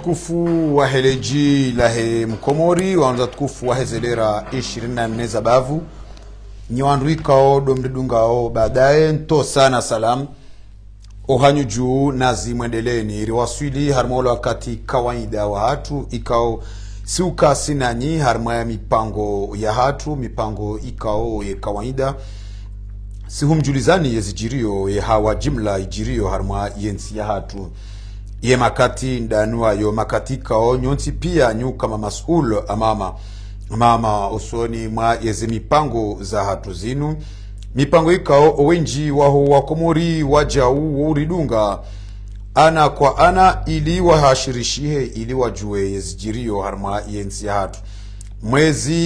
Tukufu wa heleji lahe mkomori wanza tukufu wa hezelera 24 zabavu nyewanduikao domridungao baadaye nto sana salam ohanyu juu nazi mwendeleni riwaswili harmola wakati kawaida wa hatu ikao siuka sinanyi harma ya mipango ya hatu mipango ikao ye kawaida sihumjulizani yezijirio ye hawa jimla ijirio harma yensi ya hatu ye makati ndanua yo makati kao nyonsi pia nyu kama masul amama usoni mwa yeze mipango za hatu zinu mipango ikao owenji waho wakomori wajau uridunga ana kwa ana ili wahashirishihe ili wajue yezijirio harma yensi ya hatu mwezi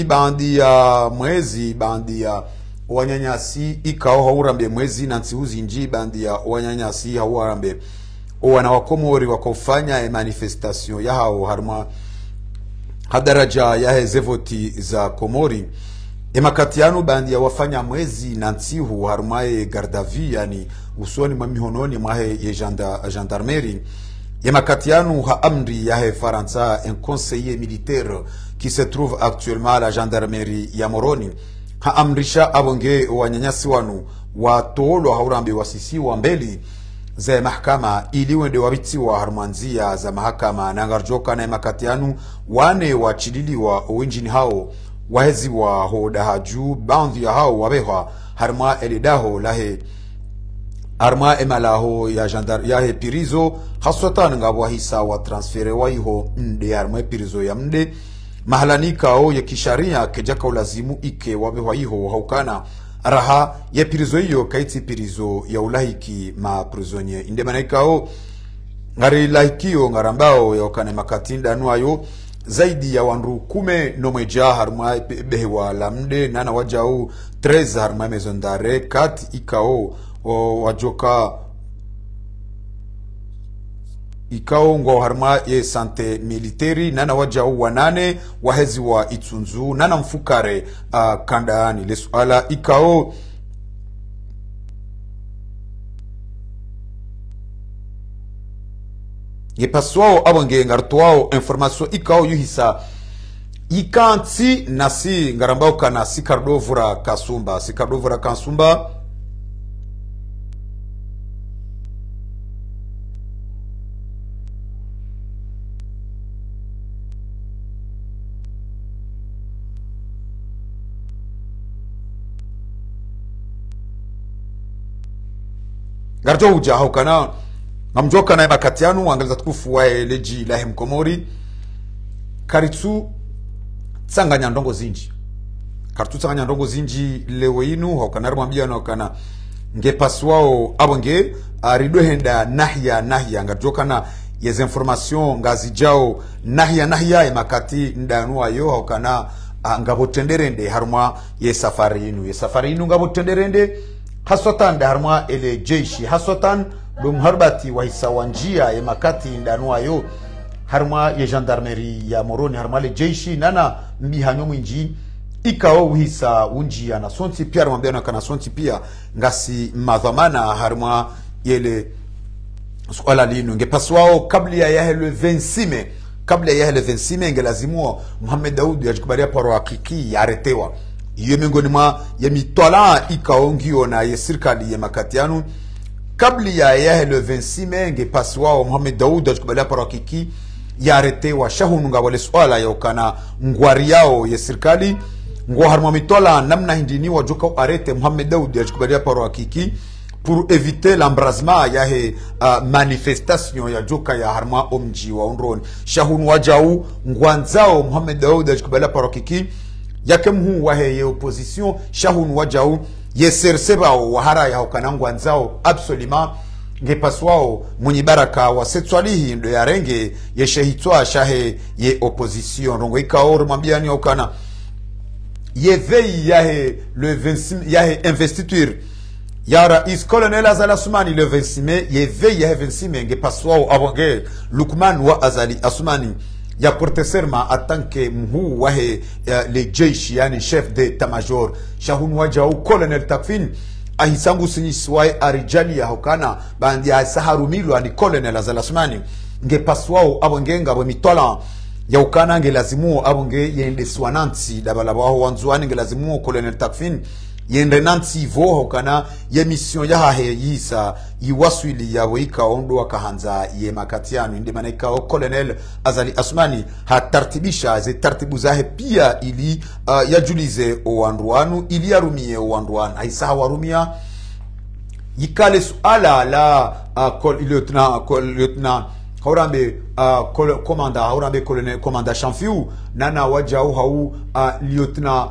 bandia wanyanyasi ikao haurambe mwezi nansihuzi nji bandia wanyanyasi haurambe wana wakomori wakofanya manifestation ya hao harma hadaraja ya hezevoti za Komori emakatianu bandi ya wafanya mwezi nansihu harmae gardavi yani usoni mamihononi mwahe ye gendarmerie emakatianu ha amri ya he Faransa un conseiller militaire qui se trouve actuellement à la gendarmerie ya Moroni ha amrisha abonge wanyanyasi wanu watolo haurambe wasisi wa mbeli za mahakama ili wende wabitiwa harmanzia za mahakama na ngarjoka na makatianu wane wachililiwa uwinjini hao wahezi wa hoda haju bandi ya hao wabeha harma elidaho lahe harma emalaho ya ya he pirizo haswatan ngabwa hisa wa transfere waiho mde harma pirizo ya mde mahalanika o ya kisharia kejaka ulazimu ike wabeha iho haukana raha ya pirizo hiyo kaiti pirizo ya ulahiki ma prisonnier inde manaikao ngari lahikio ngarambao ya okane makatinda nuayo zaidi ya wanru kume nomweja harma behewa lamde nana wajau 13 harma maison d'arrêt 4 ikao wajoka ikao ngo harma ye sante militeri nana wajau wanane wahezi wa Itsunzu nana mfukare kandani lesuala ikao ye paswao abonge ngartuao information ikao yuhisa ikanti nasi ngarambao kana sikardovura kasumba garjo uja haukana ngamjoka na makatianu angaliza tukufu wa leji lahe mkomori karitu tsanganya ndongo zinji lewe inu haukana rumambia na haukana nge paswao abonge aridohenda nahya ngajoka na yeze information ngazijao nahya makati ndanua yo haukana ngabotenderende haruma ye safari inu ngabotenderende haswatan da harma ele jeshi haswatan dum harbati wa hisawanjia ya makati ndanua yo harma ye gendarmerie ya Moroni harma le jeshi nana mbihanyo mwinji ikao hisa unjia na sonti pia rumambia na kana sonti pia ngasi madhamana harma yele swala linu ngepaswao kabla ya le 26 ngelazimua Mohamed Daoud yajikubalia paro hakiki yaretewa iyo miongoni mwa ya mitwala ikaongio na ya serikali ya makatianu kabla ya le 26 nge paswao Mohamed Daoud ajikubalia parakiki ya arete wa shahununga wale swala ya ukana ngwari yao ya serikali ngwa harma mitwala namna hindini wajuka arete Mohamed Daoud ajikubalia parakiki pour éviter l'embrasement ya he manifestation ya joka ya harma omji wa unroni shahunu wajau ngwanzao Mohamed Daoud ajikubalia parakiki yake mhu wahe ye opposition shahun wajau yeserseba wahara ya ukanangwa nzao absolument ngepaswao mwenye baraka wa setswalihi ndo ya renge ye shehitwa shahe ye opposition rongo ikao rumambiani ukana ye vei yahe le 26 yahe investiture ya rais colonel Azali Assoumani le 26 mai ye vei yahe 26 ngepaswao abonge Lukman wa Azali Assoumani ya porte serma atanke mhu wahe le jeshi yani chef d'état-major shahun wajau colonel Takfin ahisangu siniswae arijali ya hokana bandi ya saharumilo ani colonel Azali Assoumani nge paswao abonge ngabo mitwala ya ukana nge lazimu abonge yende swananti dabalaba ho wanzuani nge lazimu Colonel Takfin yende nanti vo ukana ye mission ya hahe yisa yiwaswili ya wika ondo akahanza ye makatiano inde maneka o Colonel Azali Asmani hatartibisha ze tartibu zahe pia ili yajulize o wanduanu ili yarumie o wanduan haisa warumia yikale suala la lieutenant haurambe commanda haurambe colonel commanda Chamfiu nana wajau hau lieutenant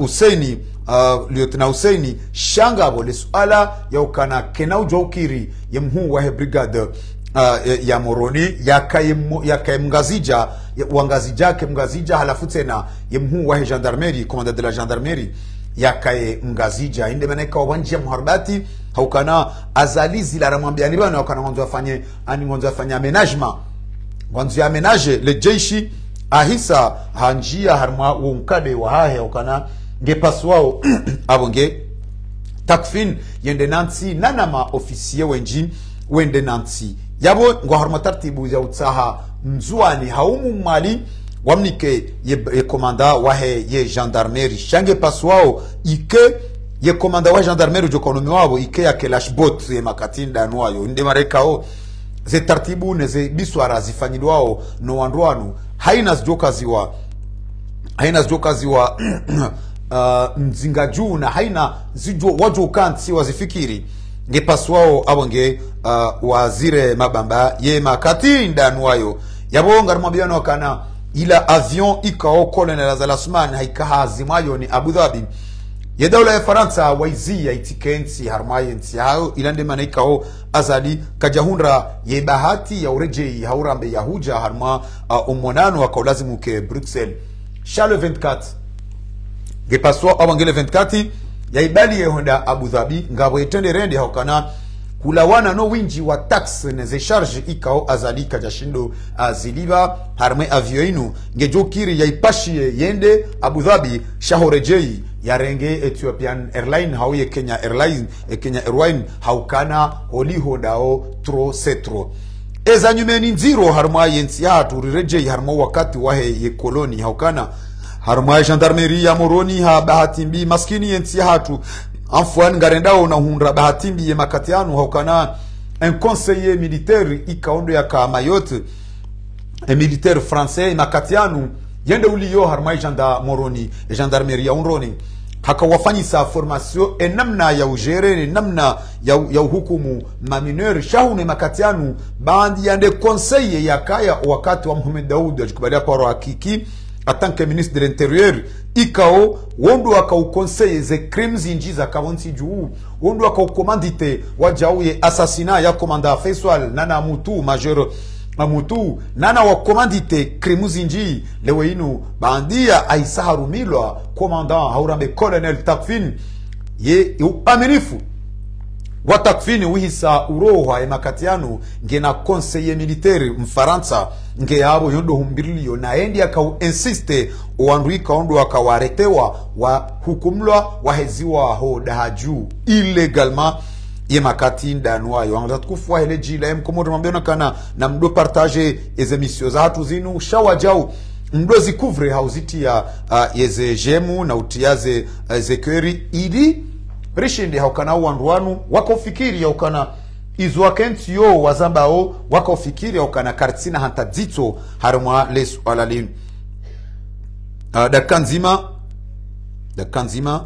Husseini shangabo le suala ya ukana kenau jokiri ya mhu wa brigade ya Moroni ya mgazija wangazija ke mgazija halafu tena ya mhu wa gendarmerie commandant de la gendarmerie yakaye mgazija inde maneka wanje muharbati haukana azalizi la ramwambiani bana wakana ngonzo afanye aménagement ngonzo ya ménage le jeshi ahisa hanjia harma unkade wa hahe haukana nge paswao abonge Takfin yende nansi nanama ofisiye wenji wende nansi yabo ngo harma tartibu ya utsaha mzuani haumu mali wamnike ye komanda wahe ye gendarmerie shange paswao ike ye komanda wa gendarmerie jokonomi wabo ike ya kelashbot ye makatinda nwayo inde marekao ze tartibu neze biswara zifanyidwao no wandwanu haina zjokaziwa mzinga juu na haina zijo wajo kanti wazifikiri nge paswao abonge wazire mabamba ye makatinda nwayo yabo ngarumabiyano kana ila avion ikao Colonel Azali Asmani haikahazimayo ni Abu Dhabi ye dawla ya Faransa waizi ya itikensi harmaye nti hao ilande mana ikao Azali kajahunra ye bahati ya urejei haurambe ya huja harma umonano wakaulazimu ke Bruxelles Charles 24 gepaswa abangele 24 ya ibali ye honda Abu Dhabi ngabo yetende rende haukana kulawana no winji wa tax neze charge ikao Azali kajashindo ziliba harme avioinu ngejokiri ya ipashie yende Abu Dhabi shahorejei ya renge Ethiopian Airline hau ye Kenya Airline Kenya Airline haukana holiho dao tro setro eza nyumeni nziro harma yensi hatu rirejei harma wakati wahe ye koloni haukana harma gendarmerie ya Moroni ha bahatimbi maskini yensi hatu Anfouane Garendao na hundra bahatimbi ye makatianu haukana un conseiller militaire ikaondo ya ka Mayotte un militaire français makatianu yende uliyo harmai janda Moroni gendarmerie ya unroni haka wafanyisa formation namna ya ujere namna ya hukumu mamineur shahune makatianu bandi yande conseiller ya kaya wakati wa Mohamed Daoud ajikubalia kwa hakiki en tant que ministre de l'Intérieur ikao wondo wakau conseil ze crimes injiza kawonsi juu wondo wakau commandite wajauye assassinat ya commandant Faisal nana Mutu major Mamutu nana wa commandite crimes inji lewe inu bandia Aissa Harumilwa commandant haurambe Colonel Takfin ye aminifu wa Takfin wihisa uroha ya makatianu ngena conseiller militaire mfaransa nge yabo yondo humbilio na endi akau insiste oandwika ondo akawaretewa wa hukumlwa waheziwa ho dahaju illegalement ye makati ndanwayo angatukufu hele jila mkomodo mambiona kana na mdo partage eze misio za hatu zinu shawajau mdo zikuvre hauziti ya yeze jemu na utiaze zekeri ili rishindi haukana uandwanu wako fikiri ya ukana izuakenti yo wazambao wako fikiri ya ukana kartina hanta zito harumwa lesu alalin dakika nzima dakika nzima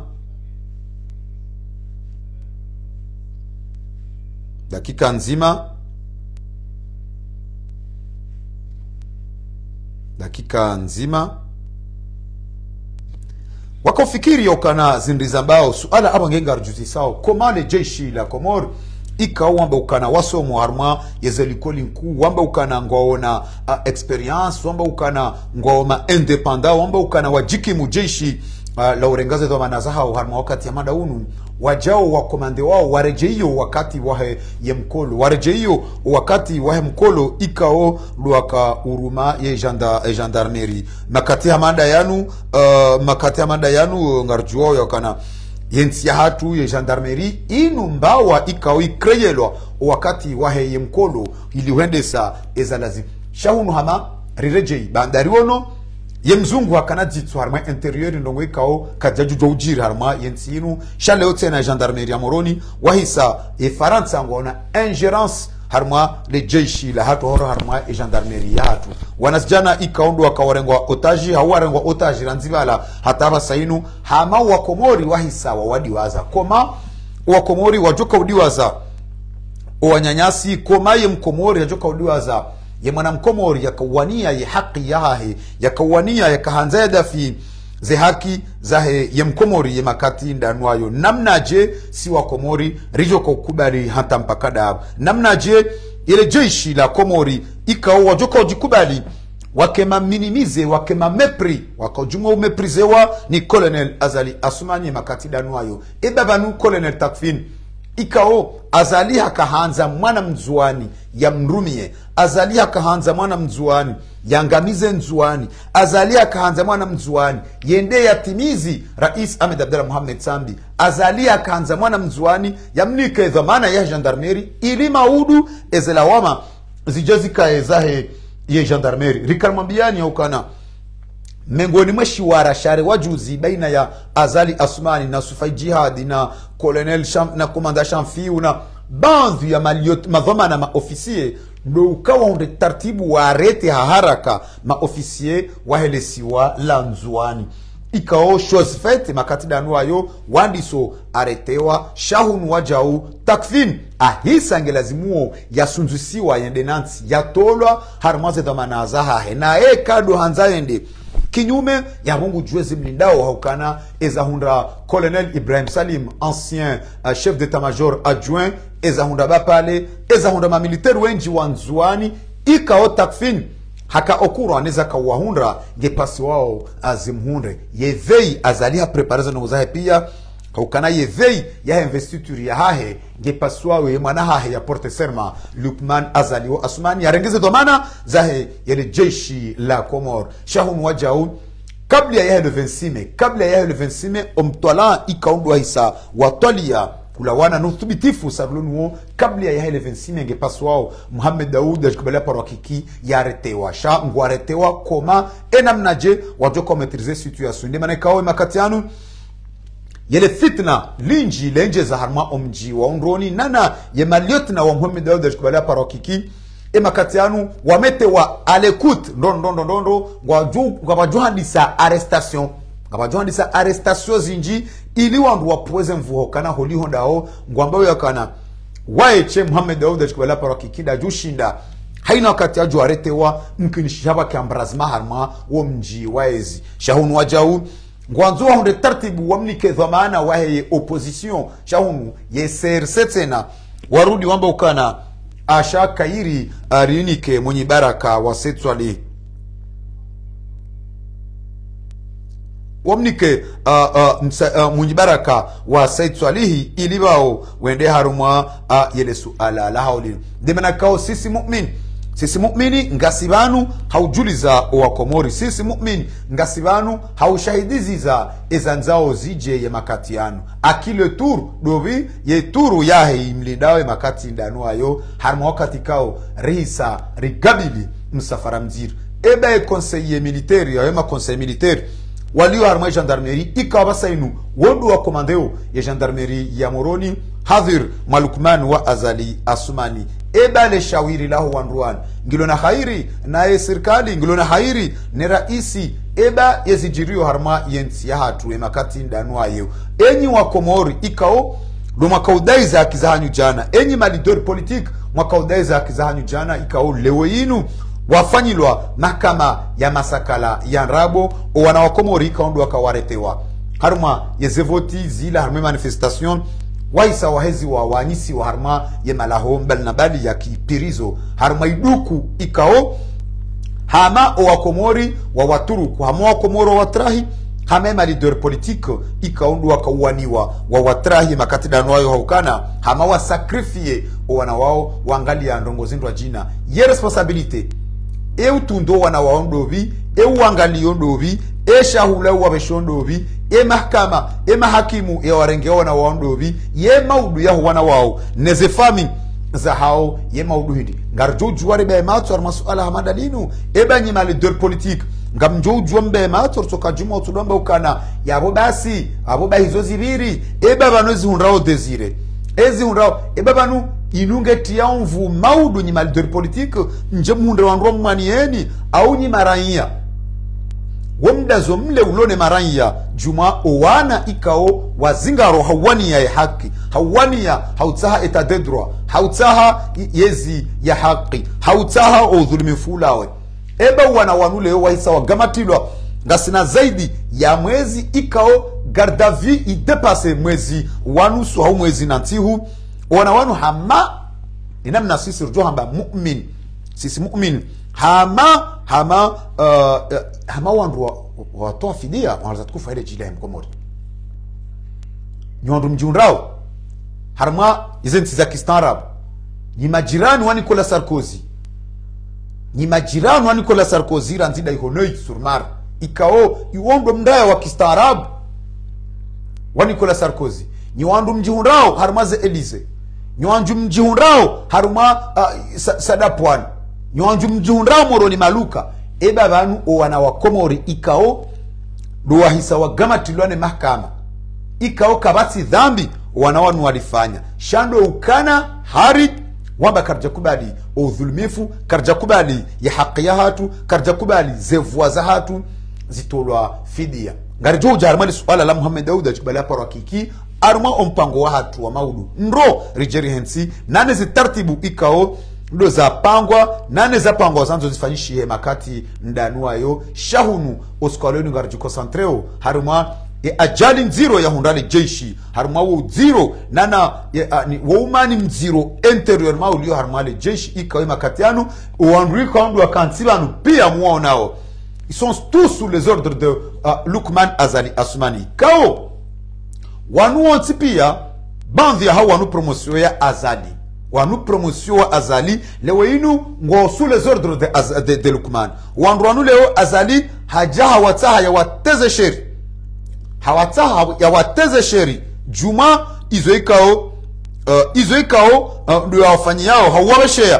wako fikiri ya ukana zindizambao suala aba ngenga rujuti sao komale jeshi la Komor ika wamba ukana wasomo harma yezelikoli nku wamba ukana ngwaona experience wamba ukana ngwaoma independent wamba ukana wajiki mujeshi la urengaze do manazaha harma wakati ya mada unu wajao wa komande wao warejeio wakati wahe ye mkolo warejeio wakati wahe mkolo ikao luaka uruma ye gendarmerie makati hamada yanu ngarjuo yakana yensi hatu ye gendarmerie inu mbawa ikao ikreyelwa wakati waheye mkolo ili huendesa eza lazima shahunu hama rirejei bandari ono ye mzungu hakana jitsu harma interieur ndongo ikao kajaju jojiri harma yensinu shaleo tena gendarmerie ya Moroni wahisa e Faransa ngona ingérence harma le jeshi la hatu horo harma e gendarmerie ya hatu wanasjana ikaondo wakawarengwa otaji hawarengwa otaji ranzivala hataba sainu hama wakomori wahisa wadiwaza koma wakomori wajoka udiwaza wanyanyasi koma ye mkomori wajoka udiwaza ye mwana mkomori yakawania ye haki yahe yakawania yakahanza dafi ze haki zahe ye mkomori ye makati ndanwayo namnaje si wa komori rijo kukubali hata mpakada namnaje ile jeshi la komori ikao wajoka ujikubali wakema minimize wakema mepri wakajunga umeprizewa ni Colonel Azali Assoumani makati ndanwayo ebabanu Colonel Takfin ikao Azali hakahanza mwana mzuani ya mrumie Azali hakahanza mwana mzuani yangamize nzuani Azali hakahanza mwana mzuani yende yatimizi Rais Ahmed Abdallah Mohamed Sambi Azali hakahanza mwana mzuani yamnike dhamana ya gendarmerie ili maudu ezelawama zijazika ezahe ye gendarmerie rikalmambiani ya ukana mengoni mweshi warashare wajuzi baina ya Azali Assoumani na Sufai Jihadi na Colonel na Komanda Shamfiu na bandhi ya madhoma na maofisier ndo ukawa unde tartibu warete haraka maofisier wahelesiwa lanzuani ikao chose fete makati danuayo wandiso aretewa shahun wajau Takfin ahisa ngelazimuo yasunzusiwa yende nansi yatolwa harmaze dhamana azaha na kado hanzaende kinyume ya mungu juezi mlindao haukana ezahunda Colonel Ibrahim Salim ancien chef d'état-major adjoint ezahunda bapale ezahunda ma militaire wenji wanzuani ikao Takfin haka okuro aneza kawahundra ngepasi wao azimhunde yevei azalia preparaza nongozahe pia haukana yevei ya investiture ya hahe ngepasi wao mwana hahe ya porte serma Lukman Azali Assoumani yarengeze domana zahe yele jeshi la Komor shahun wajau kabla ya le 26 omtola ikaundwa hisa watolia kula wana nuthubitifu sabulunuo kabla ya le 26 ngepasi wao Mohamed Daoud ajikubalia parwakiki yaretewa sha ngwaretewa koma enamnaje wajoko maîtriser situation ndema nekawe makatianu yele fitna linji lenje za harma omji wa undroni nana ye maliotna wa Mohamed Daoud ajikubalia parwakiki emakatianu wamete wa alekut ndondo ngwabajuhandisa arrestation zinji ili wandu wapweze mvuho kana holi hondao ngwambao yakana waeche Mohamed Daoud ajikubalia parwakiki jushinda haina wakati aju aretewa mkinishaba kiambrazma harma wa mji waezi shahunu wajau ngwanzo hunde tartibu wamnike dhamana wahe opposition shahunu yeser tena warudi wamba ukana asha kairi arinike mwenye baraka wa Setswali wamnike mwenye baraka wa Setswalihi ilibao wende harumwa yele suala la hauli demana kao sisi mu'mini ngasibanu haujuliza wa Komori sisi mu'mini ngasibanu haushahidizi za ezanzao zije ya makatianu akile tur dovi ye turu yahe imlindawe makati ndanu ayo harma wakati kao rihisa rigabili msafara mzir ebe conseiller militaire ya ema conseiller militaire walio harma gendarmerie ikawasainu wodu wa komandeo ya gendarmerie ya Moroni Hadhir Malukman wa Azali Assoumani eba le shawiri lahu wanruan ngilona khairi na serikali ngilona khairi ne raisi eba yezijirio harma yensi ya hatu emakati ndanu ayo enyi wa Komori ikao do makaudaiza akizahanyu jana enyi malidori politique makaudaiza akizahanyu jana ikao lewe yinu wafanyilwa mahakama ya masakala ya Nrabo wana wa Komori ikaondo wakawaretewa harma yezevoti zila harma manifestation waisa wahezi wa wanyisi wa harma ye malaho mbali na bali ya kipirizo harma iduku ikao hama wa Komori wa Waturuku hama wa Komoro wa Watrahi hama malidor politique ikaundu wakauaniwa wa Watrahi makati danwayo haukana hama wa sakrifie wana wao wangali ya ndongo zindwa jina ye responsabilite eu tundo wana waondovi eu wangali ondovi shahula wa beshondovi mahakama mahakimu ya warenge wana waondovi ye maudu ya wana wao nezefami za hao ye maudu hindi ngarjo juare be matsor masuala hamadalinu eba nyima le dol politique ngamjo jombe matsor soka juma tudombe ukana yabo basi abo bahizo zibiri eba banozi hunrao desire ezi hunrao eba banu inunge triomfu maudu nyima le dol politique nje munde wanro mwanieni au nyima raia womdazo mle ulone maranya juma owana ikao wazingaro hawani ya haki hawani ya hautaha etadedroa hautaha yezi ya haki hautaha udhulumi fulawe eba wana wanule wahisa wagamatilwa ngasina zaidi ya mwezi ikao gardavi idepase mwezi wanusu hau mwezi nantihu wana wanu hama inamna sisi rujua hamba mu'min sisi mu'min hama wandu watoa fidia wanaza tukufa ile jila ya mkomori nywandu mjunrao harma izenti za kistaarabu ni majirani wa Nicolas Sarkozy ni majirani wa Nicolas Sarkozy ranzida ihonoi surmar ikao iwondo mdaya wa kistaarabu wa Nicolas Sarkozy ni wandu mjunrao harma ze Elise ni wandu mjunrao harma Sadapwan nywanju mjunrao moroni maluka eba banu owana wa Komori ikao duwahisa wa gama tilwane mahkama ikao kabati dhambi wanawanu walifanya shando ukana hari wamba karja kubali udhulumifu karja kubali ya haki ya hatu karja kubali zevua za hatu zitolwa fidia ngarijo ujarmali suala la Muhammad Dauda jibali hapa rakiki aruma ompango wa hatu wa maudu nro rijeri hensi nane zitartibu ikao ndo za pangwa nane za pangwa zanzo zifanyishi makati ndanuayo shahunu oskaloni ngarju concentreo haruma ajali nziro ya hundali jeshi haruma wo zero nana woumani mziro interior ma ulio haruma le jeshi ikawe makati yanu uandrika ndu akansibanu pia muonao ils sont tous sous les ordres de Lukman Azali Assoumani kao wanu ontipia bandhi ya hao wanu promotion ya Azali wanu promotion wa Azali lewe inu ngo sous les ordres de Lukman wanu leo Azali hajaha wataha ya wateze sheri hawataha ya wateze sheri juma izo ikao ndio wafanyi yao hawaweshea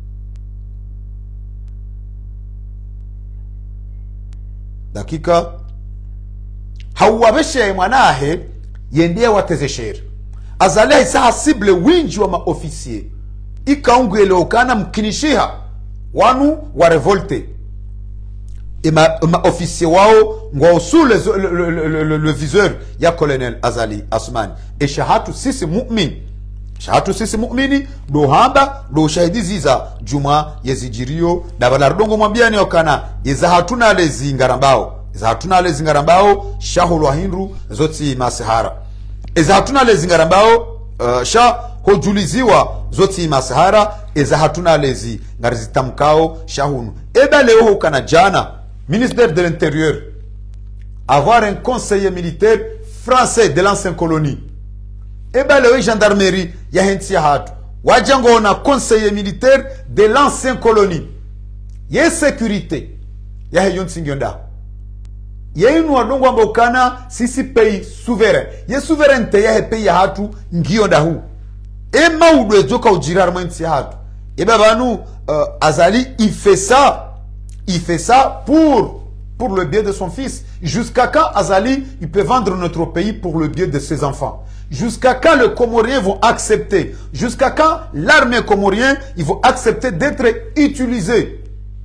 dakika hawaweshea mwanahe yendea wateze sheri Azali isa cible winji wa maofisier ikaungwele okana mkinishiha wanu wa revolte officier wao ngwa sous le viseur ya colonel Azali Assoumani e shahatu sisi mu'mini do hamba do shahidi ziza juma yezijirio dabala rdongo mwambiani okana yeza hatuna lezi ngarambao shahulu wa hindu zoti masihara eza hatuna lezi ngarambao sha hojuliziwa zoti masihara eza hatuna lezi ngarizitamkao shahunu eba leo hukana jana ministère de l'Intérieur avoir un conseiller militaire français de l'ancienne colonie eba leo gendarmerie ya hensi hatu wajango na conseiller militaire de l'ancienne colonie ye sécurité ya heyon singionda ye inu wadongo ambokana sisi pays souverain ye souveraineté ya pays ya hatu ngionda hu e maudo ezoka ujirar mwensi hatu eba banu Azali il fait ça pour le bien de son fils. Jusqu'à quand Azali il peut vendre notre pays pour le bien de ses enfants? Jusqu'à quand les Comoriens vont accepter? Jusqu'à quand l'armée comorienne ils vont accepter d'être utilisés?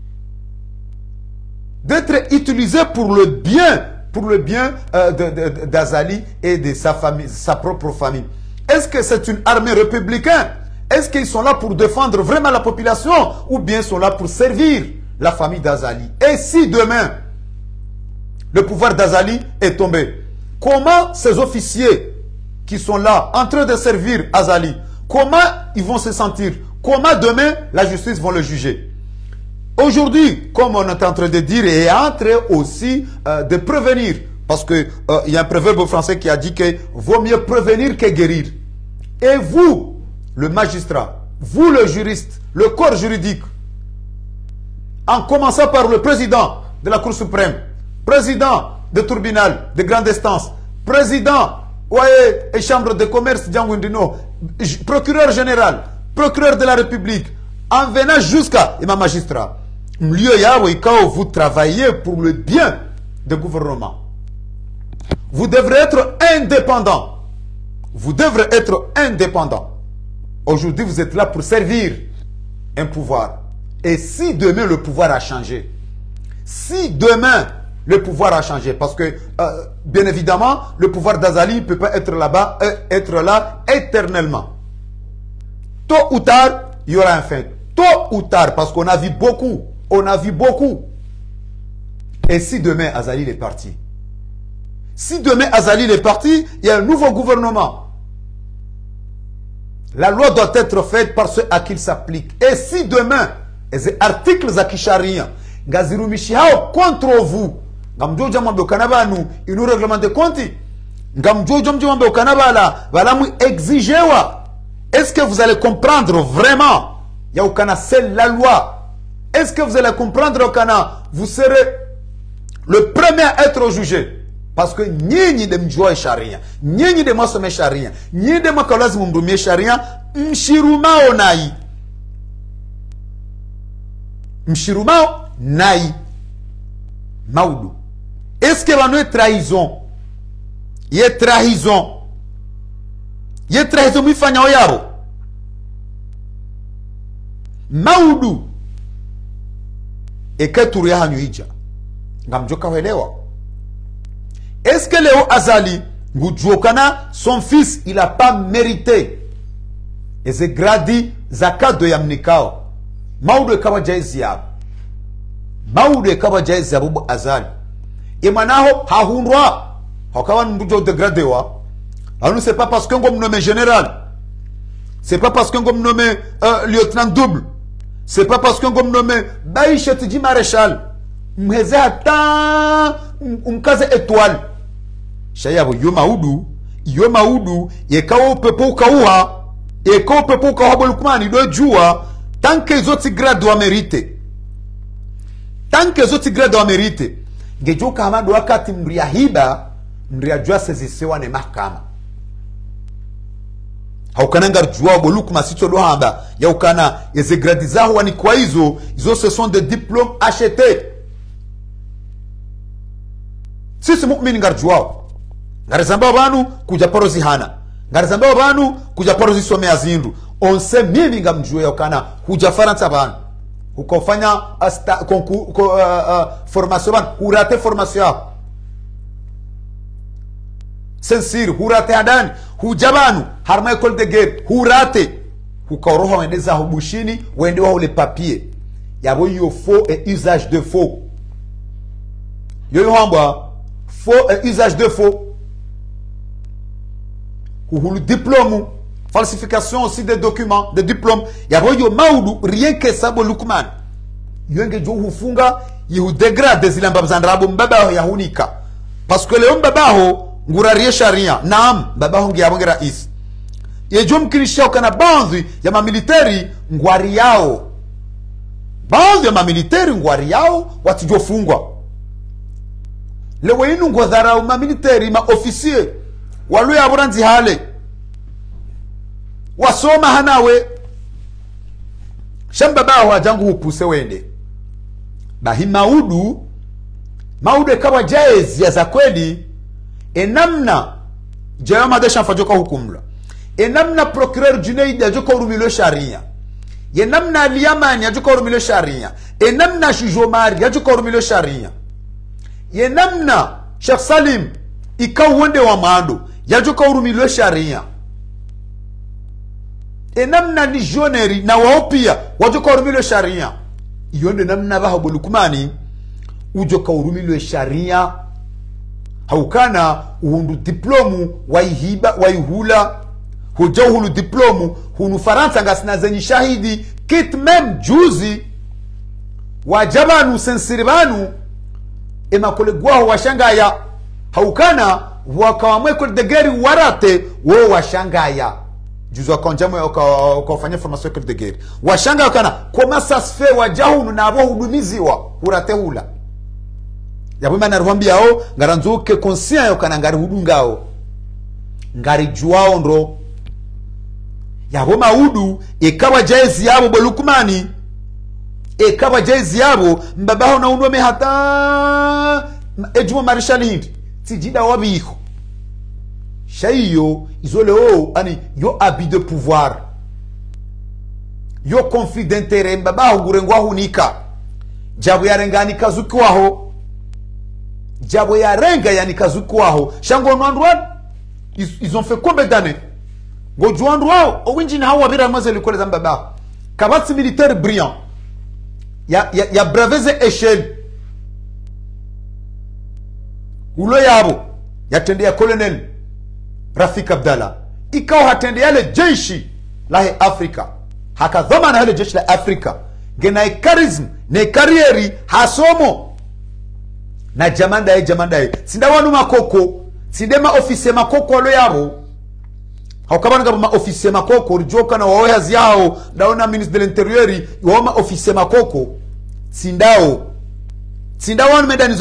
D'être utilisés pour le bien d'Azali et de sa famille, sa propre famille. Est-ce que c'est une armée républicaine? Est-ce qu'ils sont là pour défendre vraiment la population ou bien ils sont là pour servir la famille d'Azali? Et si demain le pouvoir d'Azali est tombé, comment ces officiers qui sont là en train de servir Azali, comment ils vont se sentir? Comment demain la justice va le juger? Aujourd'hui, comme on est en train de dire, et en train aussi de prévenir, parce que il y a un proverbe français qui a dit que vaut mieux prévenir que guérir. Et vous, le magistrat, vous le juriste, le corps juridique, en commençant par le président de la Cour suprême, président de tribunal de grande instance, président et chambre de commerce d'Yangoundino, procureur général, procureur de la République, en venant jusqu'à ma magistrat, vous travaillez pour le bien du gouvernement. Vous devrez être indépendant. Vous devrez être indépendant. Aujourd'hui, vous êtes là pour servir un pouvoir. Et si demain le pouvoir a changé, si demain le pouvoir a changé, parce que bien évidemment, le pouvoir d'Azali ne peut pas être là-bas, être là éternellement. Tôt ou tard, il y aura un fin. Tôt ou tard, parce qu'on a vu beaucoup. On a vu beaucoup. Et si demain Azali est parti? Si demain Azali est parti, il y a un nouveau gouvernement. La loi doit être faite par ceux à qui il s'applique. Et si demain, les articles à Kisharia, Gazirumishihao contre vous, Gamjoja Mambe Kanabanu, il nous règlement de compte. Gamjoja Mambe Kanabala, voilà nous exigewa. Est-ce que vous allez comprendre vraiment? Yaukana, c'est la loi. Est-ce que vous allez comprendre Okana? Vous serez le premier à être jugé. Parce que ni de mjoa sharia, ni de masome sharia, ni de makalazi mumrumie sharia, mshirumao nai. Mshirumao nai. Maudu. Est-ce que va nous trahison? Ye trahison. Ye trahison mifanya oyaro. Maudu. Et que tu as nuija. Ngamjoka welewa. Est-ce que Léo Azali, Ngoudjokana, son fils, il n'a pas mérité? Et c'est gradi zakat de Yamnikao. Maoude Kawajaizia. Maoude Kawajaizia Bobo Azali. Et maintenant, Hahunwa. Hakawan Mboujo dégradé wa. Alors, c'est pas parce qu'on me nomme général. C'est pas parce qu'on me nomme lieutenant double. C'est pas parce qu'on me nomme Baïchetji maréchal. Mhezata umkaze étoile. Shayabo yomaudu yekao pepo kauha yekao pepo kauha bolukmani do jua tant que les autres grades doivent mériter. Tant que les autres grades doivent mériter. Ngejo kama do wakati mriahiba mriajua sezisewa ne mahakama. Haukananga jua bolukma sito do hamba yaukana yeze grades zao wani kwa hizo ce sont des diplômes achetés. Sisi muumini ngarjuao. Ngarizamba banu kuja porozi hana. Ngarizamba banu kuja porozi some azindu. Onse mimi ngamjue yokana kuja faransa banu. Ukofanya formation banu. Hurate formation yao. Sensir, hurate adani. Hujabanu, harma école de guerre. Hurate. Hukauroha wendeza hubushini. Wende wa ule papier. Yabo yo faux et usage de faux. Yo hamba. Faux et usage de faux. Ou le diplôme, falsification aussi des documents, des diplômes. Il y a maudou, rien que ça, bolukman. Il y a un jour où funga, il y a dégrade des ilambab zandrabo, mbaba ya hunika. Parce que le mbaba ngurarie sharia, naam, mbaba hongi ya bongira is. Il y a jom kirishia kana banzi, ya ma militari ngwari yao. Banzi ya ma militari ngwari yao, watu fungwa. Lewe inu ngwadharau ma militari, ma officier. Walu ya buranzi hale. Wasoma hanawe. Shamba bao wajangu hupuse wende. Bahi maudu kawa jaezi ya za kweli. Enamna Jayama desha mfajoka hukumla. Enamna procureur Junaid ya joka urumilo sharia. Enamna Aliyamani ya joka urumilo sharia. Enamna Shujomari ya joka urumilo sharia. Enamna Sheikh Salim ikawende wa maando yajoka urumilwe sharia. Enamna ni joneri na waopia wajoka urumilwe sharia. Yonde namna baha bolukumani ujoka urumilwe sharia. Haukana uhundu diplomu waihiba waihula hujauhulu diplomu hunu faransa ngasina zenyi shahidi kit mem juzi wajabanu sensiribanu ema kule guaho washangaya haukana wakawamwe kule degeri warate wo washangaya juzi wakonjamwe wakafanya formation kule degeri washangaya wakana koma sasfe wajahunu na abo hudumiziwa hurate hula yabwima naruhambia o ngaranzuke conscient yokana ngari hudungao ngari juao ndo yabo maudu ikawa jaizi yabo bolukmani ekawa jaizi yabo mbabaho na unome hata ejumo marshal hindi tijida wabiho shaiyo izole ani yo abus de pouvoir yo conflit d'intérêt mbabaho gurengwa hunika jabo yarengani kazukwaho jabo yarenga yani kazukwaho shango nwandwa ils ont fait combien d'années Gojouandwa, Owinjin Hawa Vira Mazel Kole Zambaba. Kabatsi militaire brillant. Ya braveze échelle. Ulo yabo. Ya tende ya colonel Rafik Abdallah. Ikao hatende ya le jeshi la he Afrika. Hakadhoma na hele jeshi la Afrika. Gena e charism, ne karieri, hasomo. Na jamanda. Sinda wanu makoko. Sindema ofise makoko lo yabo. Haukabana kama maofisi makoko ulijoka na waoyazi yao daona ministre de l'intérieur wama ofisi makoko sindao wanu medanizo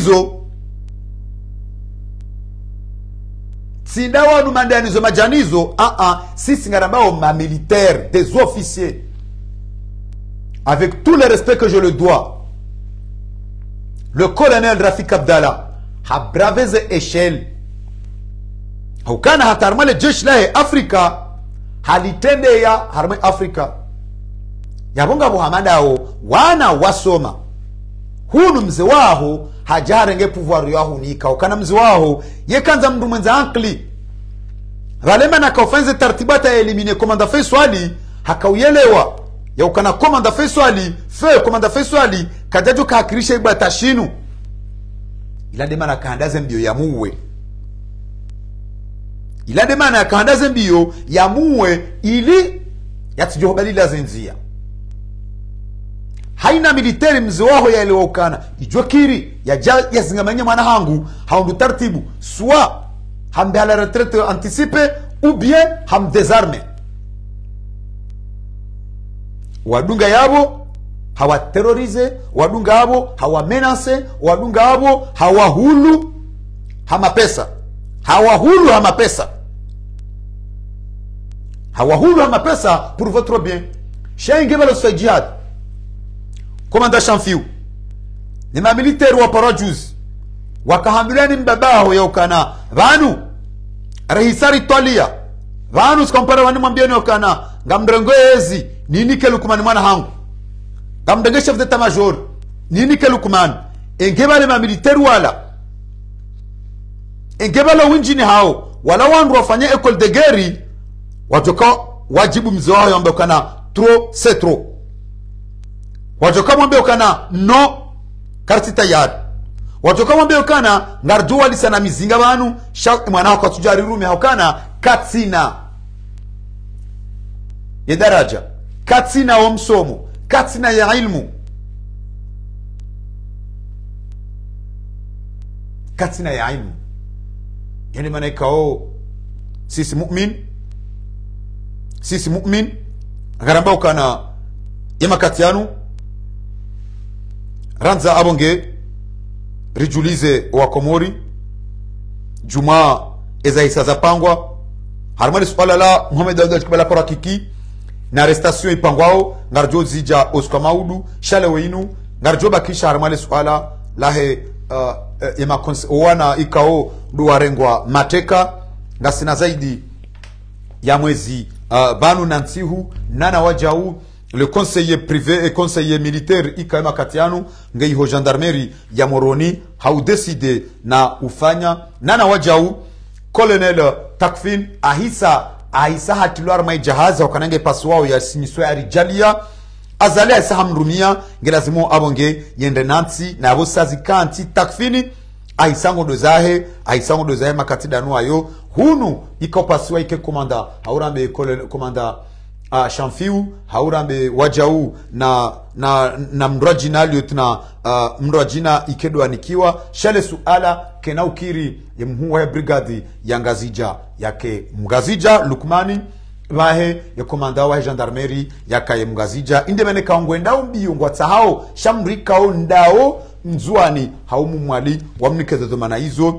majanizo sisi ngarambao ma militaire des officiers avec tout le respect que je le dois le colonel Rafik Abdallah a braveze échelle Haukana hatarmale jeshi lahe Afrika halitende ya harme Afrika yabonga buhamadao wana wasoma hunu mze waho hajarenge pouvoir yaho nika ukana mze waho yekanza mndu mwenza ankli valema na kaufenze tartibata ya elimine komanda Faisali hakauyelewa ya ukana komanda Faisali komanda Faisali kajajo kahakirisha iba tashinu ila demana kaandaze mbio ya muwe ila demana ya kaandaze mbio ya muwe ili yatijohobali la zenzia haina militeri mze waho ya elewa ukana ijwa kiri ya zingamanya mwana hangu haundu tartibu soit hambe à la retraite anticipée ou bien ham désarmé wadunga yabo hawa terrorize wadunga yabo hawa menace wadunga yabo hawa hulu hama pesa pour votre bien shenge balo sa jihad commandant Chamfiou ni ma militaire wa parajus wakahambilani mbabaho ya ukana vanu rehisari tolia vanu sikompara wani mwambieni ukana ngamdrengo ezi nini ke lukumani mwana hangu ngamdrenge chef d'état major nini ke lukumani engebale ma militaire wala engebale winjini hao wala wandu wafanya école de guerre wajoka wajibu mzee wao yambe ukana trop c'est trop wajoka mwambe ukana no karti tayari wajoka mwambe ukana ngardu walisana mizinga banu mwana wako tujari rumi haukana katsina ya daraja katsina wa msomo katsina ya ilmu yani maana ikao sisi mu'min garamba ukana yema katianu ranza abonge rijulize wa Komori juma eza isa zapangwa harmani swala la Mohamed Daoud kibala para kiki na arrestation ipangwao ngarjo zija Oscar Maudu shale weinu ngarjo bakisha harmani swala la he yema wana ikao duwarengwa mateka ngasina zaidi ya mwezi banu nansihu nana wajau le conseiller privé et conseiller militaire ikaema katianu ngei ho gendarmerie ya Moroni hau décidé na ufanya nana wajau colonel Takfin ahisa hatiluar mai jahaza wakanange pasuwao ya siniswa ya rijalia azali ahisa hamrumia ngelazimo abonge yende nansi na abo sazi kanti Takfini ahisango dozahe makatida nuayo hunu ikopasiwa ike komanda haurambe komanda Chamfiou haurambe wajau na mrajina lieutenant mrajina ikedo anikiwa shale suala kena ukiri ya mhuwa ya brigadi ya Ngazija yake Mngazija Lukmani vahe ya komanda wa gendarmerie yaka ya Mngazija indemene kaongwendao mbiyo ngwatsa hao shamrikao ndao mzuani haumu mwali wamnikeze zomana hizo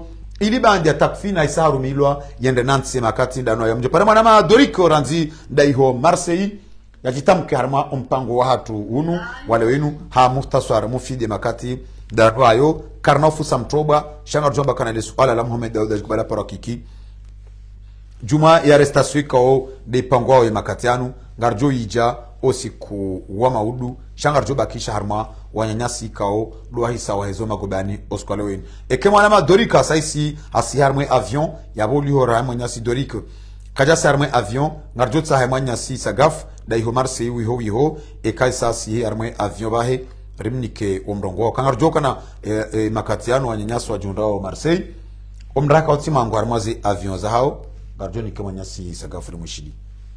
ili bandi ya takfina isaharu milwa yende nanti makati ndano ya mjo para mwana ma doriko ranzi ndaiho Marseille yajitamke harma mpango wa hatu unu wale wenu ha muhtasar mufide makati darwayo karnofu samtroba shanga jomba kana le suala la Mohamed Daoud kubala parakiki juma ya restasui kao de pangwao ya makatianu ngarjo ija osiku wa maudu shangarjo bakisha harma wanyanyasi kao doa hisa wa hezo magobani oskwalewen eke mwana ma dorika saisi asi harmwe avion ya boli hora mwanyasi dorika kaja sarmwe avion ngarjo tsa harmwe nyasi sagaf dai ho Marseille wiho ekaisa si harmwe avion bahe rimnike omrongo kangarjo kana makatianu wanyanyasi wa jundao Marseille omraka otima mangu harmazi avion za hao ngarjo nike mwanyasi sagaf rimushidi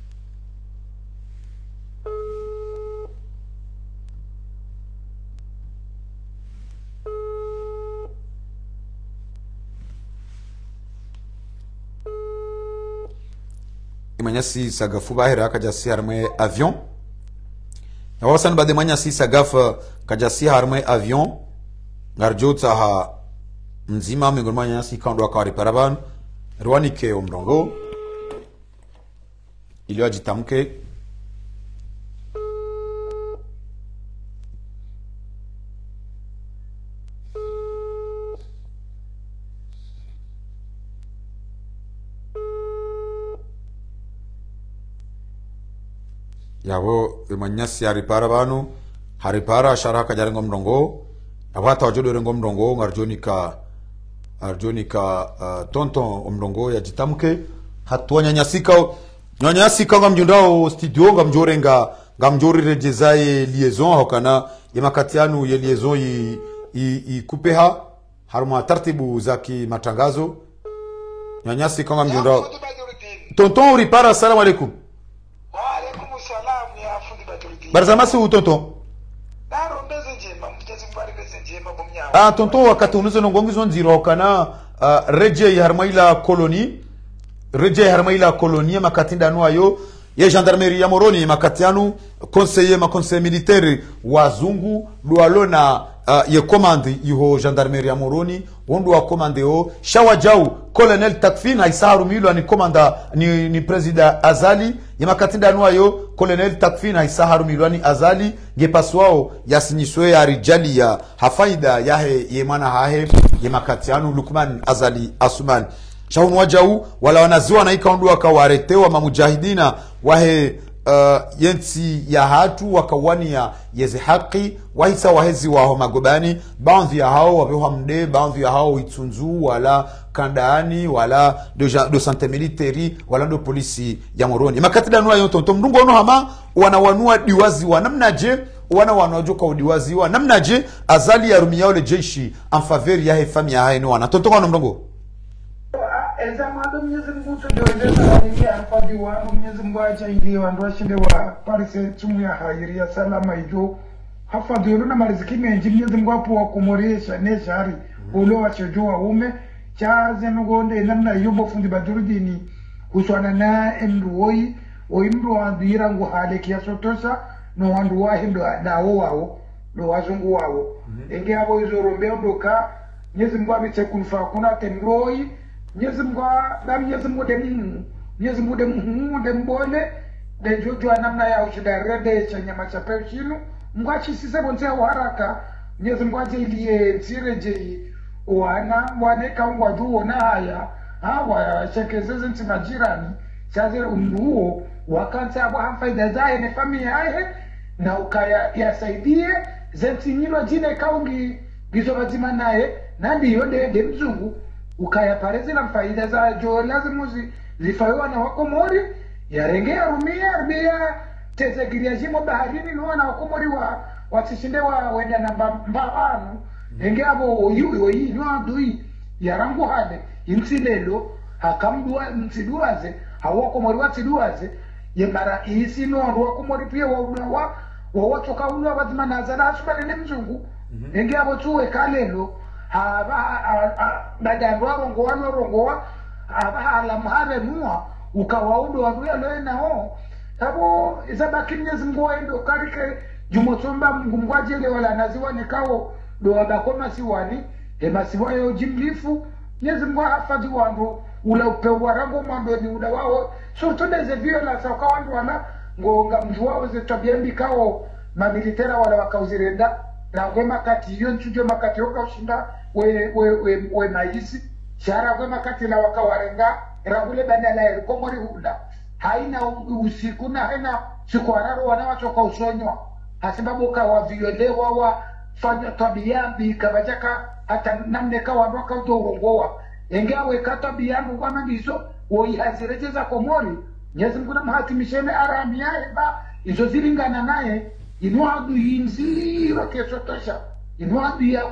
manyasi sagafu bahira kajasi harmwe avion na wasan bade manyasi sagafu kajasi harmwe avion ngarjota ha mzima miongoni manyasi kando akari paraban rwani ke omrongo iliyo ajitamke yabo manyasi haripara banu haripara sharaka jarengo mrongo abata wajodo rengo mrongo arjonika tonton omrongo ya jitamke hatuwa nyanyasika ngamjundao studio ngamjori rejezaye liaison hokana yemakatianu ye liaison i kupeha haruma tartibu zaki matangazo nyanyasika ngamjundao tonton uripara. Assalamu alaikum. Barzamasi u tonton. Tonton wakati unuzo nongongizo nziro kana reje harmaila koloni makatinda nuayo ye gendarmerie ya Moroni makatianu conseiller militaire wazungu dualona ye commande iho gendarmerie ya Moroni wondu wa commande o shawajau colonel Takfin haisaharu milo ni commanda ni president Azali ye makatinda nuayo colonel Takfin haisaharu milo ni Azali ye paswao yasinyiswe ya rijali ya hafaida yahe ye mana hahe ye makatianu Lukman Azali Asuman shahunu wajau wala wanaziwa na ikaundu wakawaretewa mamujahidina wahe yensi ya hatu wakawani ya yezi haki wahisa wahezi waho magobani baadhi ya hao wabewa mde baadhi ya hao itunzu wala kandaani wala do sante militeri wala do polisi ya Moroni makatida nuwa yontonto mdungu wano hama wanawanua diwazi wa namnaje wanajoka udiwazi wa namnaje Azali ya rumiyao le jeshi amfaveri ya hefami ya hainu wana tonto wano mdungu Ezamado Mwenyezi Mungu tuliwezesha kuingia hapa diwa Mwenyezi Mungu acha ili wandoshinde wa parise tumu ya hairia salama ijo hafadhi na mariziki menji Mwenyezi Mungu hapo wakumoresha neshari ulo wachojua ume chaze nugonde namna yubo fundi badurudini kuswana na emruoi oimru andira ngo hale kiaso tosa no wandu wahindo dawo wao no wazungu wao enge abo izorombe odoka Mwenyezi Mungu abichekunfa kuna temroi Mwenyezi Mungu de mbole de jojo namna ya ushidare cha nyama cha peshinu mwachi sise bonse haraka Mwenyezi Mungu ajilie tireje wana kaungwa juo na haya hawa shekezeze ntimajirani chaze umruo wakati abo hafaida zae ne familia yae na ukaya yasaidie zentinilo jine kaungi gizo bazima naye nandi yonde de mzungu ukaya parezi na faida za jo lazima zifaiwa na wakomori yarengea rumia tezegiria jimo baharini no na wakomori watishinde wenda namba mbanu engabo oyi no adui yarangu hade insilelo hakamdua msiduaze hawakomori watiduaze yemara isi no wakomori pia wa watoka ulo bazima nazala asubale ne mzungu engabo tuwe kalelo badandwa rongowa ala mahare nuwa ukawaudo waduya loena ho tabo izabaki Mwenyezi Mungu endo karike jumosomba mngumwajele wala naziwa nikawo do abakoma siwani emasiwa yo jimlifu Mwenyezi Mungu afadhi wandu ula upewa rango mwando ni uda wao so todeze viola sa kwa wandu wana ngonga mtu wao ze tabia mbikao mamilitera wala wakauzirenda na ngoma kati hiyo nchujo makati yoka ushinda we maisi shara ngoma kati la wakawarenga ragule bandala ya komori hula haina usiku na haina siku wararo wanawachoka usonywa hasibabu kawa violewa wa fanya tabia mbikabajaka hata namne kawa waka uto urongowa engawe katabia ngoma ndizo woihazirejeza komori Mwenyezi Mungu namhatimishene arami yae ba izo zilingana naye inwadu inzira kesho tosha inwadu ya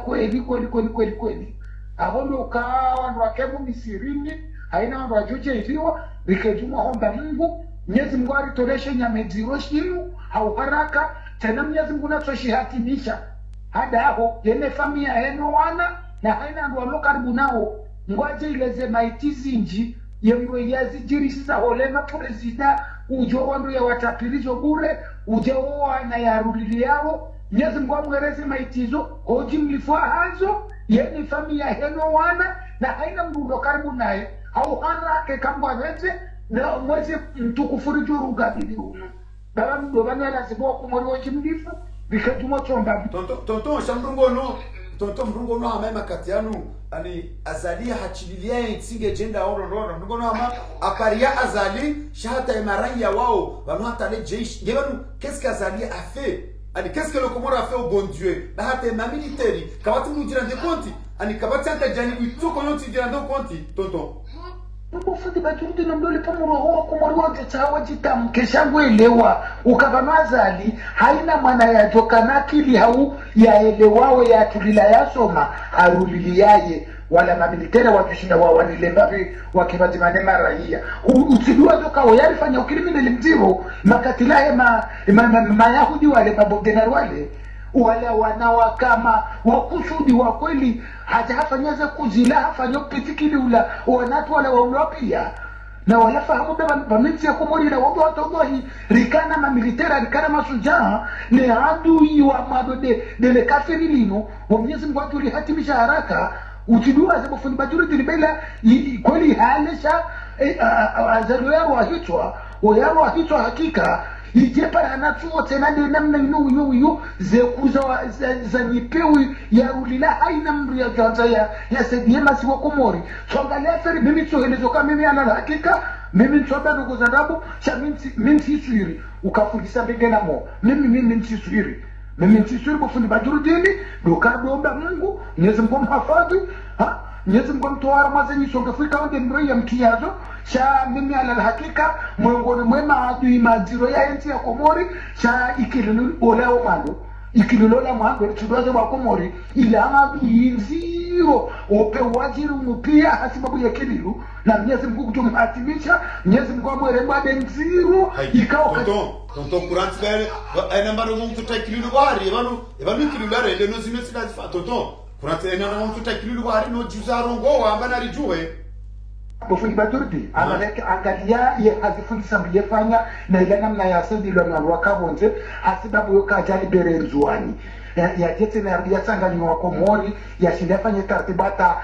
kweli abondo ukawa ndo akemu misirini haina ndo ajoje iliwa rikejuma homba Mungu Mwenyezi Mungu alitoleshe nyamedziro shinu au haraka tena Mwenyezi Mungu natoshihakimisha hada hapo yene familia heno wana na haina ndo alo karibu nao ngwaje ileze maitizi nji yemwe yazijirisa holema presida ujo wandu ya watapilizo bure ujeoa na yarulili yao Mwenyezi Mungu amwereze maitizo hoji mlifua hazo yeni familia heno wana na haina mdundo karibu naye au harake kambwa vete na mwezi mtukufuri juruga bili uno baba mdobani alazibo kumori hoji mlifu bikajumo chomba tonton shamrungono tonton mrungono amema katianu ani azalia hachililia nsinge jenda oro mrungono ama aparia azali shahata emaranya wao banu hata le jeshi yebanu qu'est-ce qu'Azali a fait ani qu'est-ce que le Comore a fait au bon Dieu bahate ma militaire kabati mujirande konti ani kabati anta jani bitu kono tijirande konti tonton Mufudi baturudi na mdole pamuro ho Komori wote chawa jitamkesha kuelewa ukabana Azali haina maana ya jokana akili hau yaelewawe ya tulila yasoma haruliliaye wala mamilitera watushinda wanilembapi wakibatimane maraia usidua joka yalifanya ukriminali mziro makatilahe mayahudi wale mabogenar wale wanawakama wakusudi wa kweli hajafanyaza kuzila hafanya pitikili ula wanatu wala waulopia na wala fahamu baba miti ya Komori na wado watogohi rikana mamilitera rikana masujaa ne adui wa madode dele kafiri lino wa Mwenyezi Mungu atuli hatimisha haraka utidua za bofuni bajuri dilibela kweli halesha Azali yaro hitwa hakika ijepa anatuo tena de namna yu zekuza za nipewi ya ulila haina mri ya janza ya sediema siwa Komori songalia feri mimi tsohelezo kama mimi ana hakika mimi tsoba ndugu zangu cha mimi siswiri ukafundisha bigena mo mimi siswiri mimi siswiri bofuni bajuri dili dokardomba Mungu Mwenyezi Mungu mhafadhi Mwenyezi Mungu mtoa mazenyi songa fika onde mri ya mkiazo cha mimi ala hakika mwongoni mwema adui maziro ya enti ya Komori cha ikilulu olao mando ikilulola mando tudoze wa Komori ila adui nziro ope wajiru mpia hasibabu ya kililu na Mwenyezi Mungu kutumhatimisha Mwenyezi Mungu amweremba nziro ikao tonton kuranti bere ena mbaro mtu taikililu bari ebanu kilulare le nozino silazifa tonton kuranti ena mtu taikililu bari no juzarongo wa ambana rijuwe Bofuni baturdi angalia ye hazifundisa mbiyefanya na ile namna ya sedi lo na wakabonze hasibabu yoka jali bere nzuani ya jete na ya sangani wa Komori ya shindafanya tartibata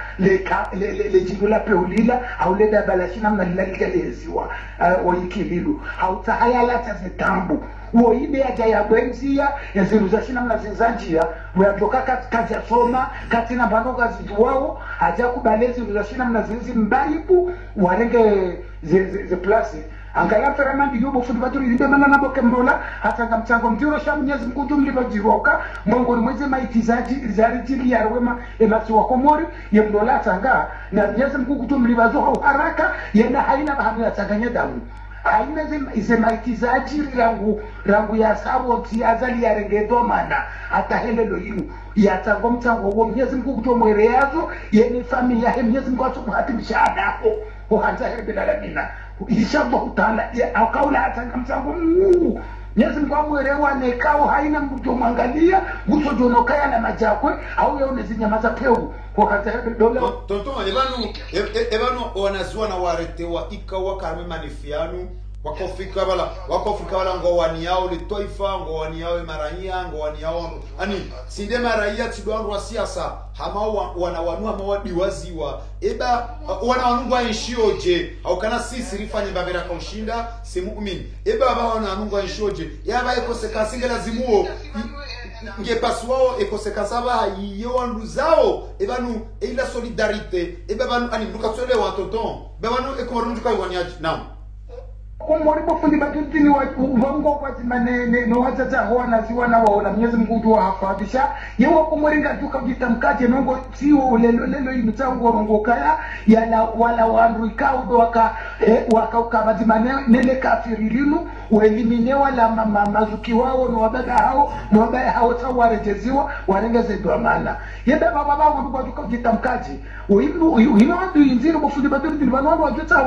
le jibula peulila au le dabalashi namna lilaleziwa oikililu au tahayala tazetambu uoide ya bwenzia ya ziruzashi namna zinzanjia uyatoka kazi ya soma katina banoga ziduwao haja kubalezi ziruzashi namna zinzi mbaibu warenge ze plasi angala ferama yubo fudu baturi limbe mana nabo kembola hata ngamchango mtiro sha Mwenyezi Mungu tumlipa jiroka mongoni mweze maitizaji zari jili ya rwema emasi wa Komori yemdola tanga na Mwenyezi Mungu kutumlipa zo haraka yenda haina bahamu ya tanganya damu haina maitizaji rangu ya saboti Azali ya rengedo mana hata helelo yinu ya tango mchango wa Mwenyezi Mungu kutumwereazo yeni familia he Mwenyezi Mungu atumhatimisha adako kuhanza hebela lamina inshallah taala akaula atanga msango Mwenyezi Mungu amwerewa nekao haina mtu mwangalia gusojono kaya na majakwe au yone zinyamaza peu kwa hata dola tonton ebanu wanazua na waretewa ikawa kama manifianu wakofika wala ngowani yao litoifa ngowani yao maraia ngowani yao ani sinde maraia tidwandu wa siasa hama wanawanua mawadiwaziwa eba wanawanungwa enshioje au kana sisi rifanye babera kaushinda simuumini eba baba wanawanungwa enshioje yaba ekoseka singe lazimuo nge paswao ekoseka saba yiyo wandu zao ebanu ila solidarite eba banu ani nduka tsole wa tonton banu ekomorundu kai wanyaji naam umori bofundi batutini wango kwati manene no watata hona ziwana waona Mwenyezi Mungu tu hafadhisha yewa umori ngatuka gitamkate nongo siwo lelo imutango rongo kaya yala wala wandu ikao waka ukabati manene kafirilinu uelimine wala mazuki wao no wabaya hao tawarejeziwa warengeze dwamana yeba baba wangu kwatuka gitamkate ino wandu inziri bofundi batutini wandu wajuta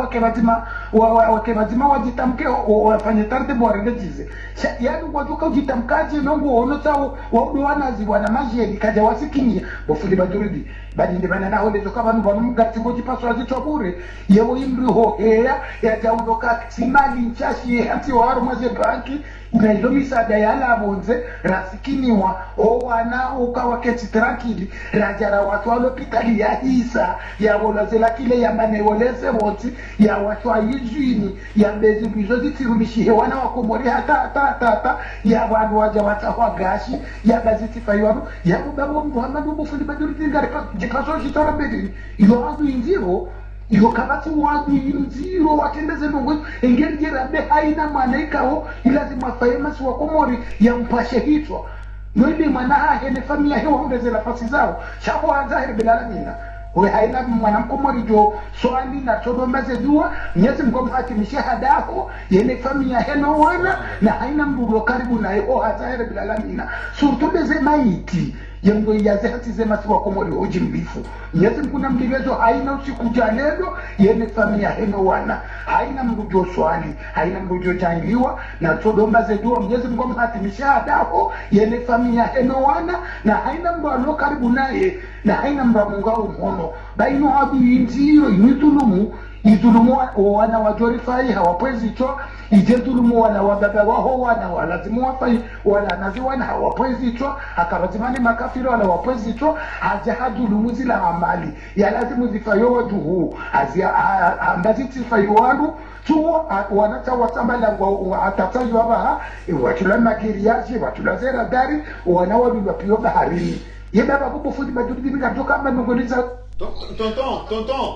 wakebatima wajitamke wafanye taratibu warengejize yani wajuka ujitamkaje nongo onotao wabwanazi wana majeri kaja wasikinya bofundi baduridi badinde bana naho lezo kabanu banu mugati gojipaso azitwa bure yewo imri ho heya ya jaudoka simali nchashi hati waro maze banki na izo misada yala bonze rasikiniwa wana ukawaketi tranquili rajara watu walopitali ya hisa ya wolazela kile ya manewoleze woti ya watu ayijini ya bezi bizo zitirumishi hewana wakomori hata ya wanu waja watahwa gashi ya baziti faywaru ya ubabo Muhammadu bufundi baduriti ngari jipaso jitara bedini iyo adu inziro iyo kabati wadu inziro watendeze nungu engeri rabe haina manaikao ilazima fayemasi wakomori ya mpashe hitwa noibe manaha hene familia hewa hundeze nafasi zao shako anzahiri bilalamina we haina mwanamkomori jo swali na todo meze dua Mwenyezi Mungu mhakimishe hadako yene familia heno wana na haina mbulo karibu na yeo hazahiri bilalamina surtubeze maiti yengo yaze hati zema siwa komori hoji mbifu Mwenyezi Mungu na mdigezo haina usiku janelo yene familia heno wana haina mbujo swali haina mbujo jailiwa na todo meze dua Mwenyezi Mungu mhakimishe hadako yene familia heno wana na haina mbulo karibu naye na haina mbamungao mhono baino hadu inziro initulumu idulumu wana wajorifai hawapwezi cho idulumu wana wababa waho wana walazimu wafai wala naziwana hawapwezi cho akabazimani makafiri wala wapwezi cho haja hadulumu zila amali ya lazimu zifayo watu huu ambazi tifayo wadu tuo wanata wasambala atatayo wabaha watula magiriaji watula zera dari wanawabi wapio baharini yeba babu fundi baduridi ngatoka kama ngoniza tonton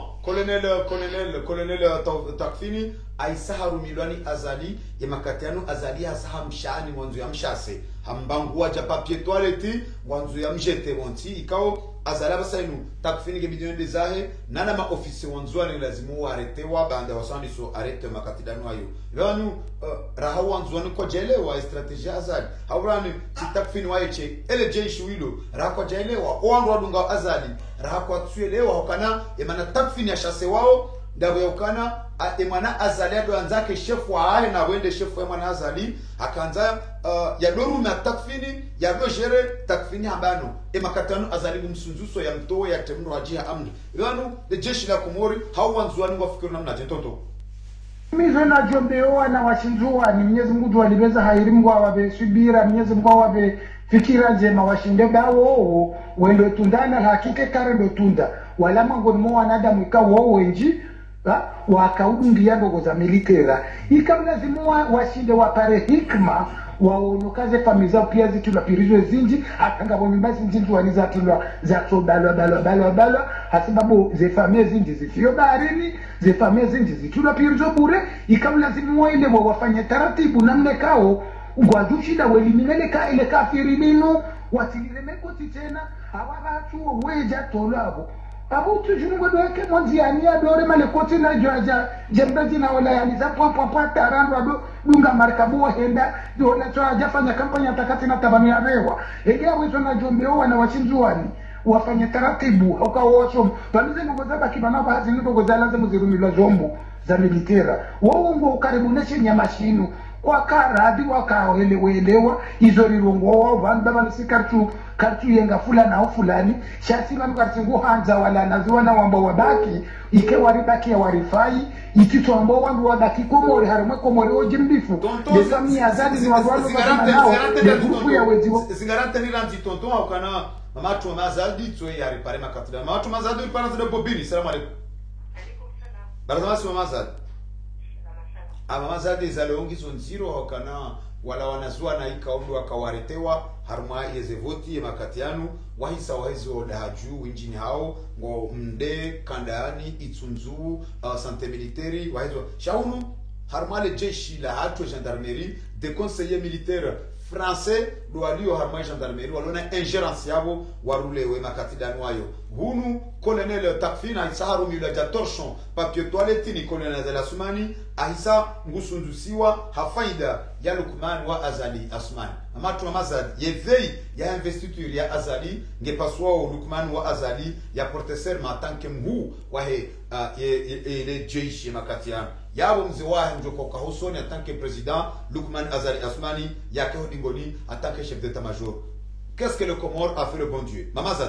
colonel Takfini aisaharu milwani azali ya makatiano azali hasaha mshani mwanzo ya mshase hambangua japa pied toilette mwanzo ya mjete wanti ikao azala basainu Takfini ke bidon dezahe nana ma office wanzo ni lazimu arrêter banda wasandi so arrêter makatidano ayo lanu raha wanzo ni ko jele wa strategie azali hawrani Takfini wa eche ele jeshi wilo raha ko jele wa wanzo adunga azali raha ko tsuelewa hokana emana Takfini ya shase wao ndabo yokana emana azali ado anzake chef wa ahe na wende chef wa emana azali akanza ya doru na Takfini ya dojere Takfini habano emakatano azali msunzuso ya mtoe ya temno wajia amni lanu de jeshi la Komori hawanzwani wafikiri namna jentonto mizo na jombeoa na washinjua ni Mwenyezi Mungu alibeza hairimwa wabesubira Mwenyezi Mungu wabe fikira njema washinde bawo wendo tundana hakike kare ndo tunda wala mangoni mo wanadamu ikawo wenji wakaudungia ndogo za militera ikamlazimu washinde wapare hikma waonokaze familia pia zitulapirizwe zinji atanga bomimbazi zinji waliza tulwa za balwa hasababu ze familia zinji zifio baharini ze familia zinji zitulapirizwe bure ikamlazimu ile wafanye taratibu namne kao ngwadushida weliminele ka ile kafiri binu wasilile mekoti tena awabatu weja tolabo abu tujungo doke monziani adore malekoti na joja jembaji na wala yaliza pwa tarando ado dunga markabu henda dola cho ajafanya kampanya takati na tabani ya rewa ege awezo na jombeoa na washinzuani wafanye taratibu ukawocho balize ngoza bakibana baadhi ndogo za lazima zirumilwa zombo za militera wao ngo karibu neshe nyamashinu kwa karadi wakaelewa hizo lirongo vandu vanisi kartu yenga fulani au fulani shasima mkartingu hanza wala naziwana wamba wadaki ike waribaki ya warifai itito ambao wandu wadaki komori harimwe komori ojimbifu desami azadi ni wandu wandu nao ya grupu ya wezi zingarante ni lanzi tonton au kana mamatu mazadi tsoe ya ripare makatida mamatu mazadi ripare za bobini salamu alaykum barazama si mamazadi mamazadi za leongi zonziro au kana wala wanazua na ikaundu wakawaretewa harma yeze voti ya makatianu wahisa wahizo dahaju injini hao ngo mde kandani itsunzu sante militari wahizo shaunu harma le jeshi la hatu gendarmerie des conseillers militaires français do alio harma gendarmerie walona ingérence yabo warulewe makatidanu ayo hunu colonel takfina isaharu milata torchon papier toilette ni colonel de la Sumani ahisa ngusundusiwa hafaida ya Lukman wa Azali Asmani amatu mamazad yevei ya investiture ya Azali ngepaswa Lukman wa Azali ya porter serment tanke mhu wa he le jeshi makatiano yabo mzee wa njoko kahusoni tanke president Lukman Azali Asmani yake hodingoni tanke chef d'état-major. Qu'est-ce que le Comore a fait le bon Dieu mamazad?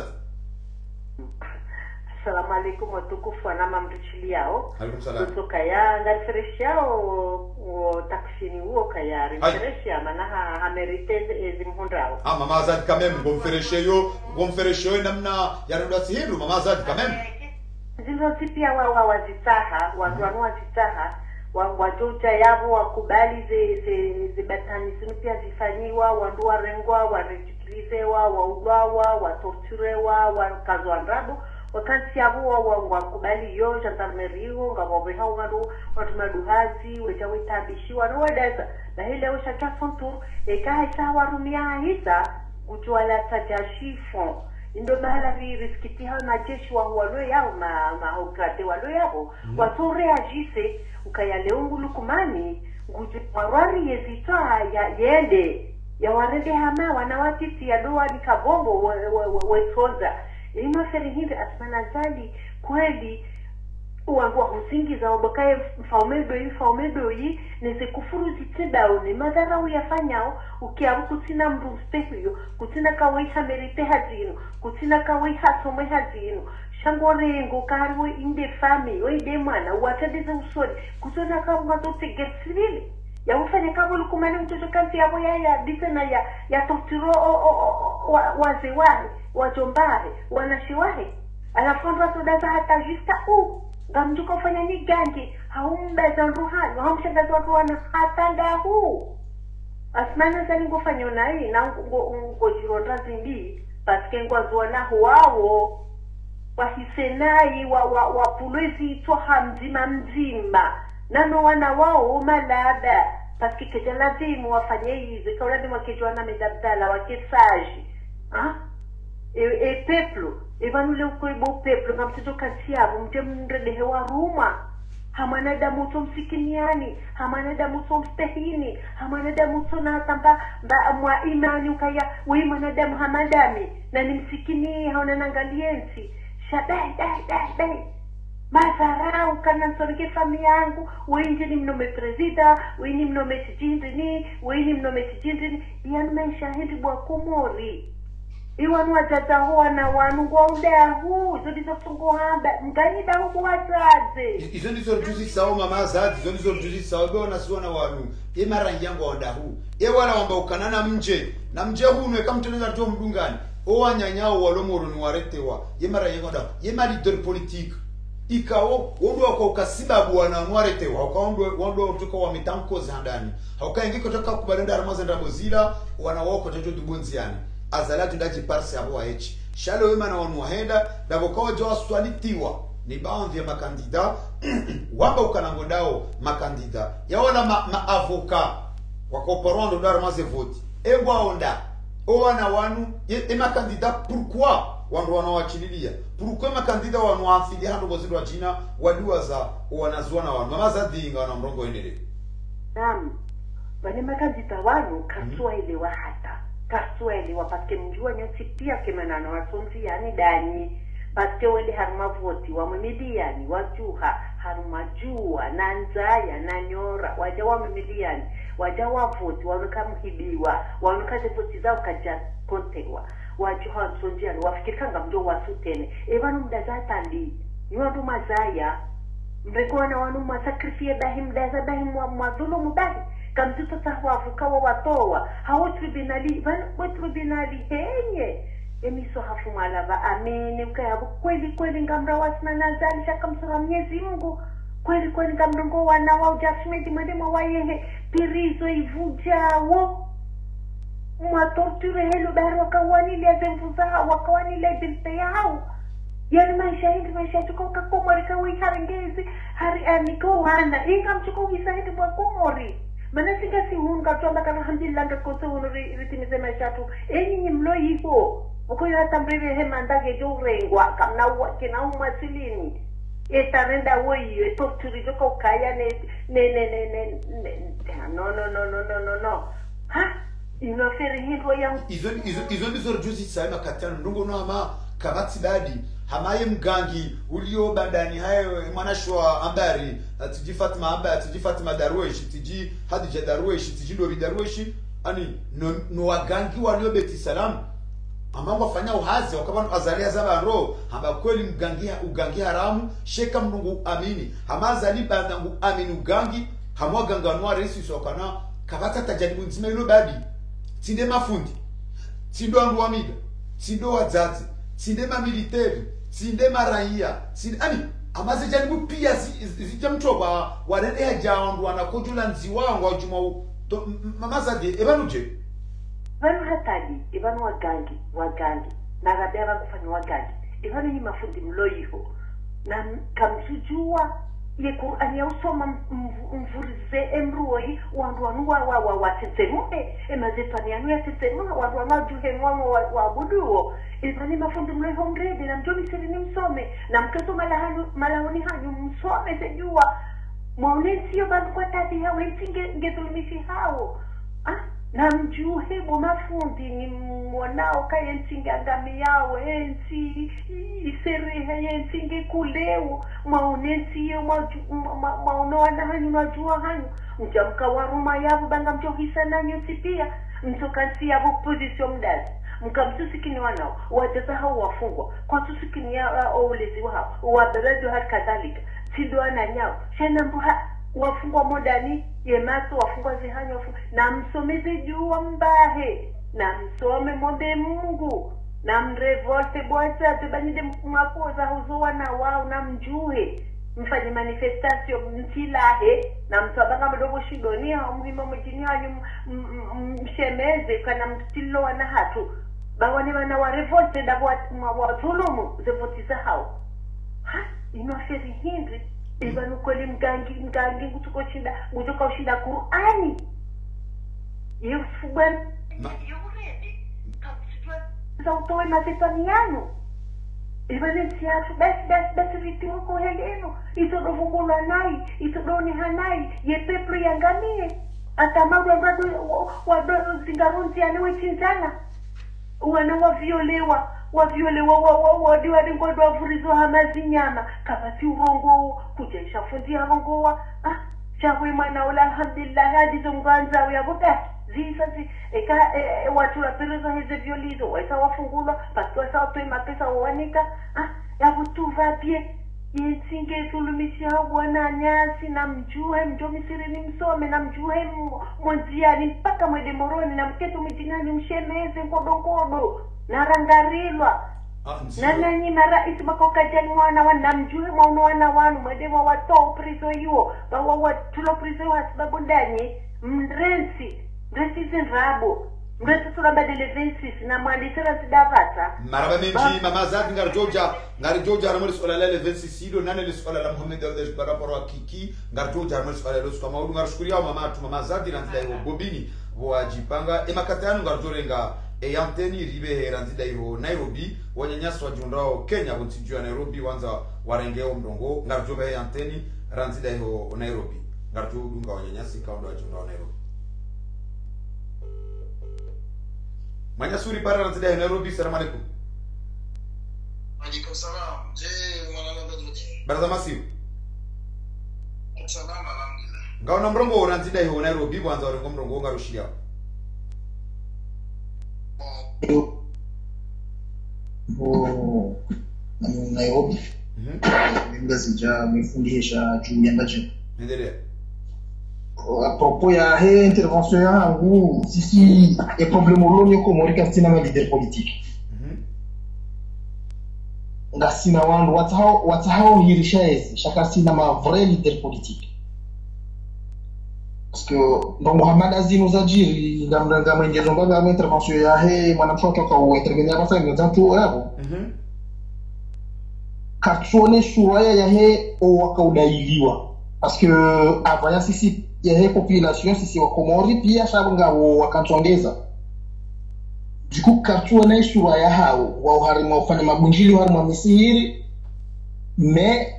Assalamu alaikum watukufu na mamrichili yao. Alaikum salam. Kutoka ya ngarifereshi yao takfini huo kaya rifereshi ya manaha hamerite zimhondrao. Mama Azad quand même gomfereshi yo namna ya ndoa hiru mama Azad quand même. Zilo tipia wazitaha watu wazitaha wajoja yabo wakubali ze batani sinu pia zifanyiwa wandu warengwa warejikilizewa wauawa watorturewa wakazwa ndrabo wakati yabo wakubali yo gendarmerie ngabo hao watu maduhazi wetabishiwa no wadaza na ile ushaka fontur ekaisa warumia hisa kutwala tajashifo ndo mahala riskiti hao majeshi walo yao maokrate walo yao watu reagise ukayaleungu Lukumani nguju warari yezitoa yende ya warede hama wanawatiti ya doa ni kabongo wetonza ino feri hivi Asmanazali kweli uangua husingiza wabokaye mfaumedo yi neze kufuru zitibao ni madhara uyafanyao ukiabu kutina mrustehuyo kutina kawaisa merite hazino kutina kawaisa some hazino shangorengo kariwe inde fami oide mwana uwatadize usoni kutona kama zote gesivili ya ufanye kama Lukumani mtoto kanti yabo ya disena ya torturo wazewahi wajombahe wanashiwahi alafonda sodaza hata jista gamjuka ufanya ni gangi haumbeza ruhani haumshangaza watu wana hatanda huu Asmanazali ngofanya unai na ngojironda zimbi paske ngwazuana huwao wahisenai wapulwezi toha mzima nano wana wao malada paske keja lazimu wafanye hizi kwa lazima wakejuana medabdala wakesaji peplo evanule ukoibo peplo ngamtito katiabu mte mredehe wa ruma hamana damu to msikiniani hamana damu to mstehini hamana damu to na tamba mwa imani ukaya wewe damu hamadami na ni msikini haona nangaliensi dai mazarau kana nsorike fami yangu wenje ni mnome presida weni mnome sijindini weni mnome sijindini yani meshahidi bwa Komori iwanu watata hoa na wanu kwa udahu izo ndizo fungu hamba mganyida huku wataze izo ndizo rujuzi sao mama Azad izo ndizo rujuzi sao bewa nasuwa wanu ima rangi yangu wa udahu wala wamba ukanana mje na mje huu nweka mteneza tuwa mdungani owa nyanyao walomoro ni waretewa mara yangu wa udahu ma leader politique ikao wondo wako ukasibabu wanawaretewa wondo utuka wa mitanko zandani haukaingi kutoka kubalenda armaza ndabozila wanawako tajo dubonziani azalatu ndaji parse abo echi shalo wema na wanu wahenda davokawa jawa swalitiwa ni baadhi ya makandida wamba ukanangodao makandida ya wala maavoka wakoparondo ndara maze voti ewa onda owana wanu makandida pourquoi wandu wanawachililia pourquoi makandida wanu waafili hando bozidu wa jina waduwa za wanazuana wanu mama za dinga wana mrongo endele wale makandida wanu kasua ile wahata kasweli wapatke mjua nyoti pia kemanana wasonzi yani dani paske wende haruma voti wamemiliani wajuha haruma jua na nzaya na nyora waja wamemiliani waja wavoti wanuka mhibiwa wanuka voti zao kaja kontewa wajuha nsonjiani wafikirikanga mjo wasutene evanu mdazatandi nyondo mazaya mrekona wanu masakrifie bahi mdaza bahi mwadhulumu bahi kamzito tahwavuka wa watowa hawo tribunali vanu tribunali henye emiso hafu malava amene mkayabu kweli ngamra wasina nazali shaka msura Mwenyezi Mungu kweli ngamrongo wana wa ujasmedi madema wayehe pirizo ivujawo mwatorture helo bahari wakawanile zemvuza wakawanile binti yao yani maisha tuko kakomori kawi harengezi hari aniko wana inga mchuko wisahidi mwa komori mana singa si hunga tuamba kana alhamdulillah ngakose unuri ritimize maisha tu enyi mlo hivo uko yata mbreve hema ndage jorengwa kamna kina umasilini etarenda woyi torture joko kaya no ha inoferi hindo yang izo ndizo rujuzi saima katano ndungo no ama kabati badi hamaye mgangi ulio bandani hayo mwanashwa ambari tiji Fatima Darwesh tiji Hadija Darwesh tiji Lori Darwesh ani no wagangi walio beti salam ama wafanya uhazi wakabana azalia zaba ro hamba kweli ugangi haramu sheka mnungu amini hama azali bandangu amini ugangi hamwa ganganwa resi sokana kabata tajaribu nzima ilo badi tinde mafundi tindo andu wamiga tindo wazazi tinde mamiliteri tinde maraia tinde ani amaze jaribu pia zijamtoba warende haja andu wanakojula nziwa wajuma mamazade ebanuje vanu hatadi evanu wagangi na rabia kufanya wagangi evanu ni mafundi mloiho na kamsujua ye Qur'ani ya usoma mvurize emruoi wandu wa tetemuhe emazetani anu ya tetemuhe wandu wanajuhe mwango waabuduo evanu ni mafundi mloiho mredi na mjomi siri ni msome na mkeso malahoni hanyu msome sejua mwaunensiyo bandu kwa tati hao ensinge ngetulumisi hao na mjuhe mafundi ni mwanao kaya nsinge agami yao ensi iserehe yensinge kuleo maonensi yo maonoana hanyu najua hanyu mjamka waruma yabu banga mjohisa nanyo sipia mtokansi yabu position mdazi mkamsusikini wanao wajaza hao wafungwa kwa susikini ya ulezi wao waberedo hali kadhalika sidoana nyao shenambuha wafungwa modani yemaso wafungwa zihanyo na msomeze juu mbahe na msome mwombe Mungu na mrevolte bwacha tubanyide makoza huzoa na wao na mjuhe mfanye manifestation mtilahe na msabanga mdogo shidonia muhimu mjini hanyu mshemeze kana mtilo wana hatu bawane wana wa revolte da wa dhulumu zevotisa hao ha inoferi hindi Ibanu kweli mgangi kutuko shida kutoka ushida Qur'ani yufuban yuredi za utoe mazetaniano ibanu siatu basi vitimo ko heleno itodovungula nai itodoni hanai yepepro yangamie atamaru wado zingarunzi anawe chinzana wana waviolewa wadiwa ngodo wavurizo hamazi nyama kama si urongo kujesha fundi harongoa chahwe mwana wala alhamdulillah hadizo mganza uyaboka zisasi watu waperezo heze violizo waisa wafungulwa pasi wasa watoi mapesa wawanika yabutuva pie yensinge tulumisi hau wana nyasi na mjuhe mjomisiri ni msome na mjuhe mwanziani mpaka mwede moroni na mketu mjinani mshemeze nkodo na rangarilwa na nanyi marais makokajani wana wanamjuhe mwaunu wana wanu mwedema watoo prizo yuo bawa watulo prizo yuo hasibabu ndanyi mrensi zinrabo mrensi surabadele vensis na mwandisira sidavata maraba menji mama zaki ngarjoja ramori sola lele vensis ido nane le sola la Muhammad al-Desh baraporo wa kiki ngarjoja ramori sola lele sola maudu ngarshkuria mama zaki ranzida yuo bobini wajipanga emakatanu ngarjorenga eyanteni ribe heranzida yuo Nairobi wanyanyasi wajundao Kenya kuntijua Nairobi wanza warengeo mdongo ngarjoba eyanteni ranzida yuo Nairobi ngarjodunga wanyanyasi kaundo wajundao Nairobi Manyasuri para ranzida yuo Nairobi. Assalamu alaikum. Alaikum salam. Je mwana Badruddin. Baraza masiu. Salama alhamdulillah. Ngaona mrongo urantida hiyo Nairobi kwanza urengo mrongo ngarushia. Nairobi. Mimi mifundisha juu ya maji. Endelea. À propos ya hii intervention yangu sisi e problème lonyo ko mori kastina ma leader politique. Ngasina wandu watahao hirishaezi shakasina ma vrai leader politique. Parce que ndo Muhammad Azim Zajiri ngamranga mwengezo mbaga ma intervention ya he mwanamshoto kwa intervenir hapa ndio tu hapo. Katuone shuaya ya he o wakaudailiwa. Parce que avant sisi ya he population sisi wa Komori pia shabunga wakantongeza. Jiku katuone shuaya hao wa uharima ufanya mabunjili uharima misihiri me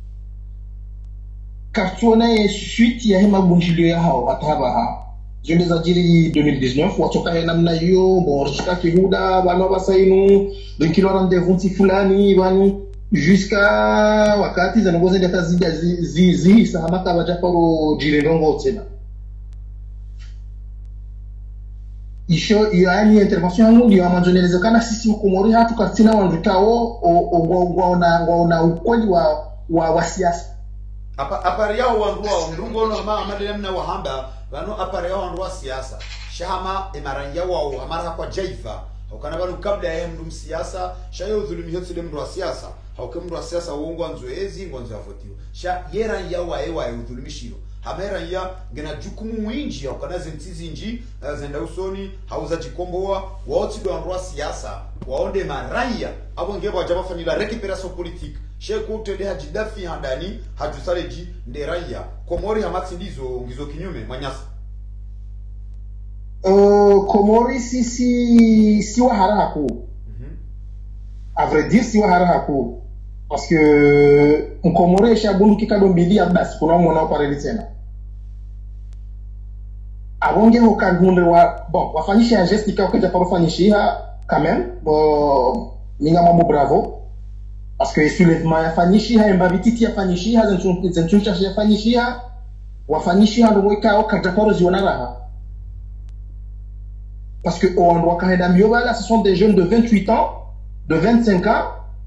katuone suite ya he mabunjili ya hao ataba hao. Jende za jiri 2019 watoka he namna hiyo borishika kihuda bano basainu bikilo rendezvous fulani bani jusqu'à wakati zanagoza data zi sahamaka bajaparo jirendongo tena isho yani intervention yangu ndio amanjoneleza kana sisi Komori hatu katina wanzikao ngwaona ukweli wa siasa apari yao wandua ndungo no ma amadele mna wahamba bano apari yao wandua siasa shama emaranja wao amara kwa jaifa ukana bano kabla ya mdu siasa shayo dhulumi yote mdu wa siasa hauke mdu wa siasa uongo anzoezi ngonzo avotiwa sha yera ya waewa ya udhulumishiro hamera ya ngena jukumu mwinji ya ukana zentizi inji zenda usoni hauza jikomboa waoti do androa siasa waonde maraya abo ngeba wajaba fanila recuperation politique sheku tede hajidafi handani hajusaleji nderaya Komori hamati ndizo ngizo kinyume mwanyasa Komori si wa haraku à vrai dire si wa haraku parce que Komori shabundu kikado mbili basi kuna mwana pareli tena abonge hokagunde wa bon wafanyisha geste kwa kaja parofanyisha quand même ninga mambo bravo parce que soulèvement yafanyisha mbabititi yafanyisha zentuncha yafanyisha wafanyisha ndo mweka kaja paro ziona raha parce que on doit quand même ce sont des jeunes de 28 ans de 25 ans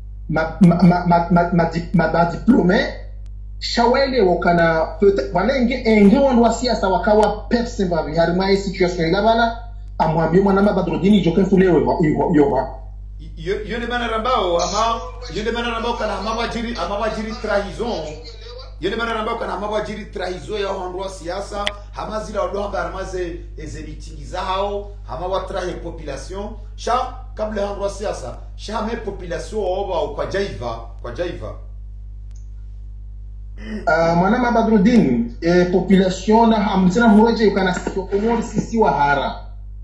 ma diplômé shawele wakana peut-être walenge enge siasa wakawa perse babi harima situation ila bala amwambie mwana Badruddin joke fulewe yoba yone bana rambao kana amawajiri trahison yone bana rambao kana amawajiri trahison ya ondwa siasa hamazila odohamba armaze ezebitingiza hao amawatrahe population sha kabla ondwa siasa sha me population oba kwa jaiva mwana Badruddin population na hamzina hureje ukana Komori sisi wa hara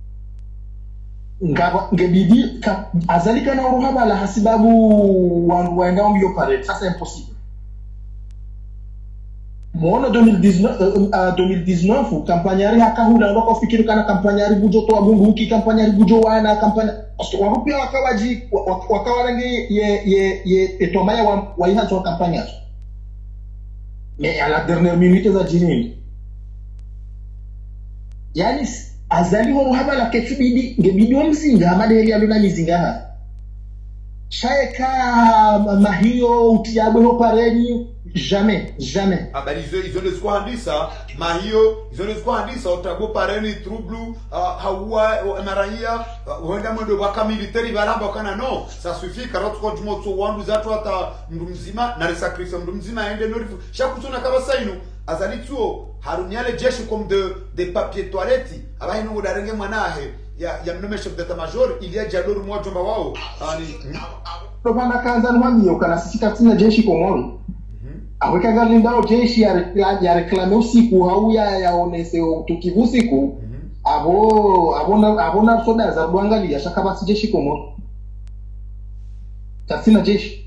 ngebidi azalika na uruhaba la hasibabu waenda mbio pare ça c'est impossible mwana 2019 kampanyari hakahuda ndoko fikiri kana kampanyari bujo to abunguki kampanyari bujo wana kampanya warupia wakawaji wakawarangi ye etomaya wa iha to kampanya mais à la dernière minute za jinini yani azali uruhaba la ketubidi ngebidi mzinga amadeli aluna mizinga shaeka mahio utiabwe ho pareni jamais habari hizo ndio ziko handisa mahio hizo ndio ziko handisa utago pareni trouble hawa maraya wenda mwendo waka military balamba kana no ça suffit karot kwa moto wandu zatu hata mndu mzima na sacrifice mndu mzima aende norifu shakutuna kama sainu azali tuo harunyale jeshi comme de papier toilette abaye nungu darenge mwanahe ya mnome chef d'état-major il y a jalor mmoja wao ani tofana kanza nwami ukana sisi katina jeshi Komori aweka galindao jeshi ya reklame usiku au yaonese tukivu usiku abona soda za Rwangali shakabasi jeshi Komori katina jeshi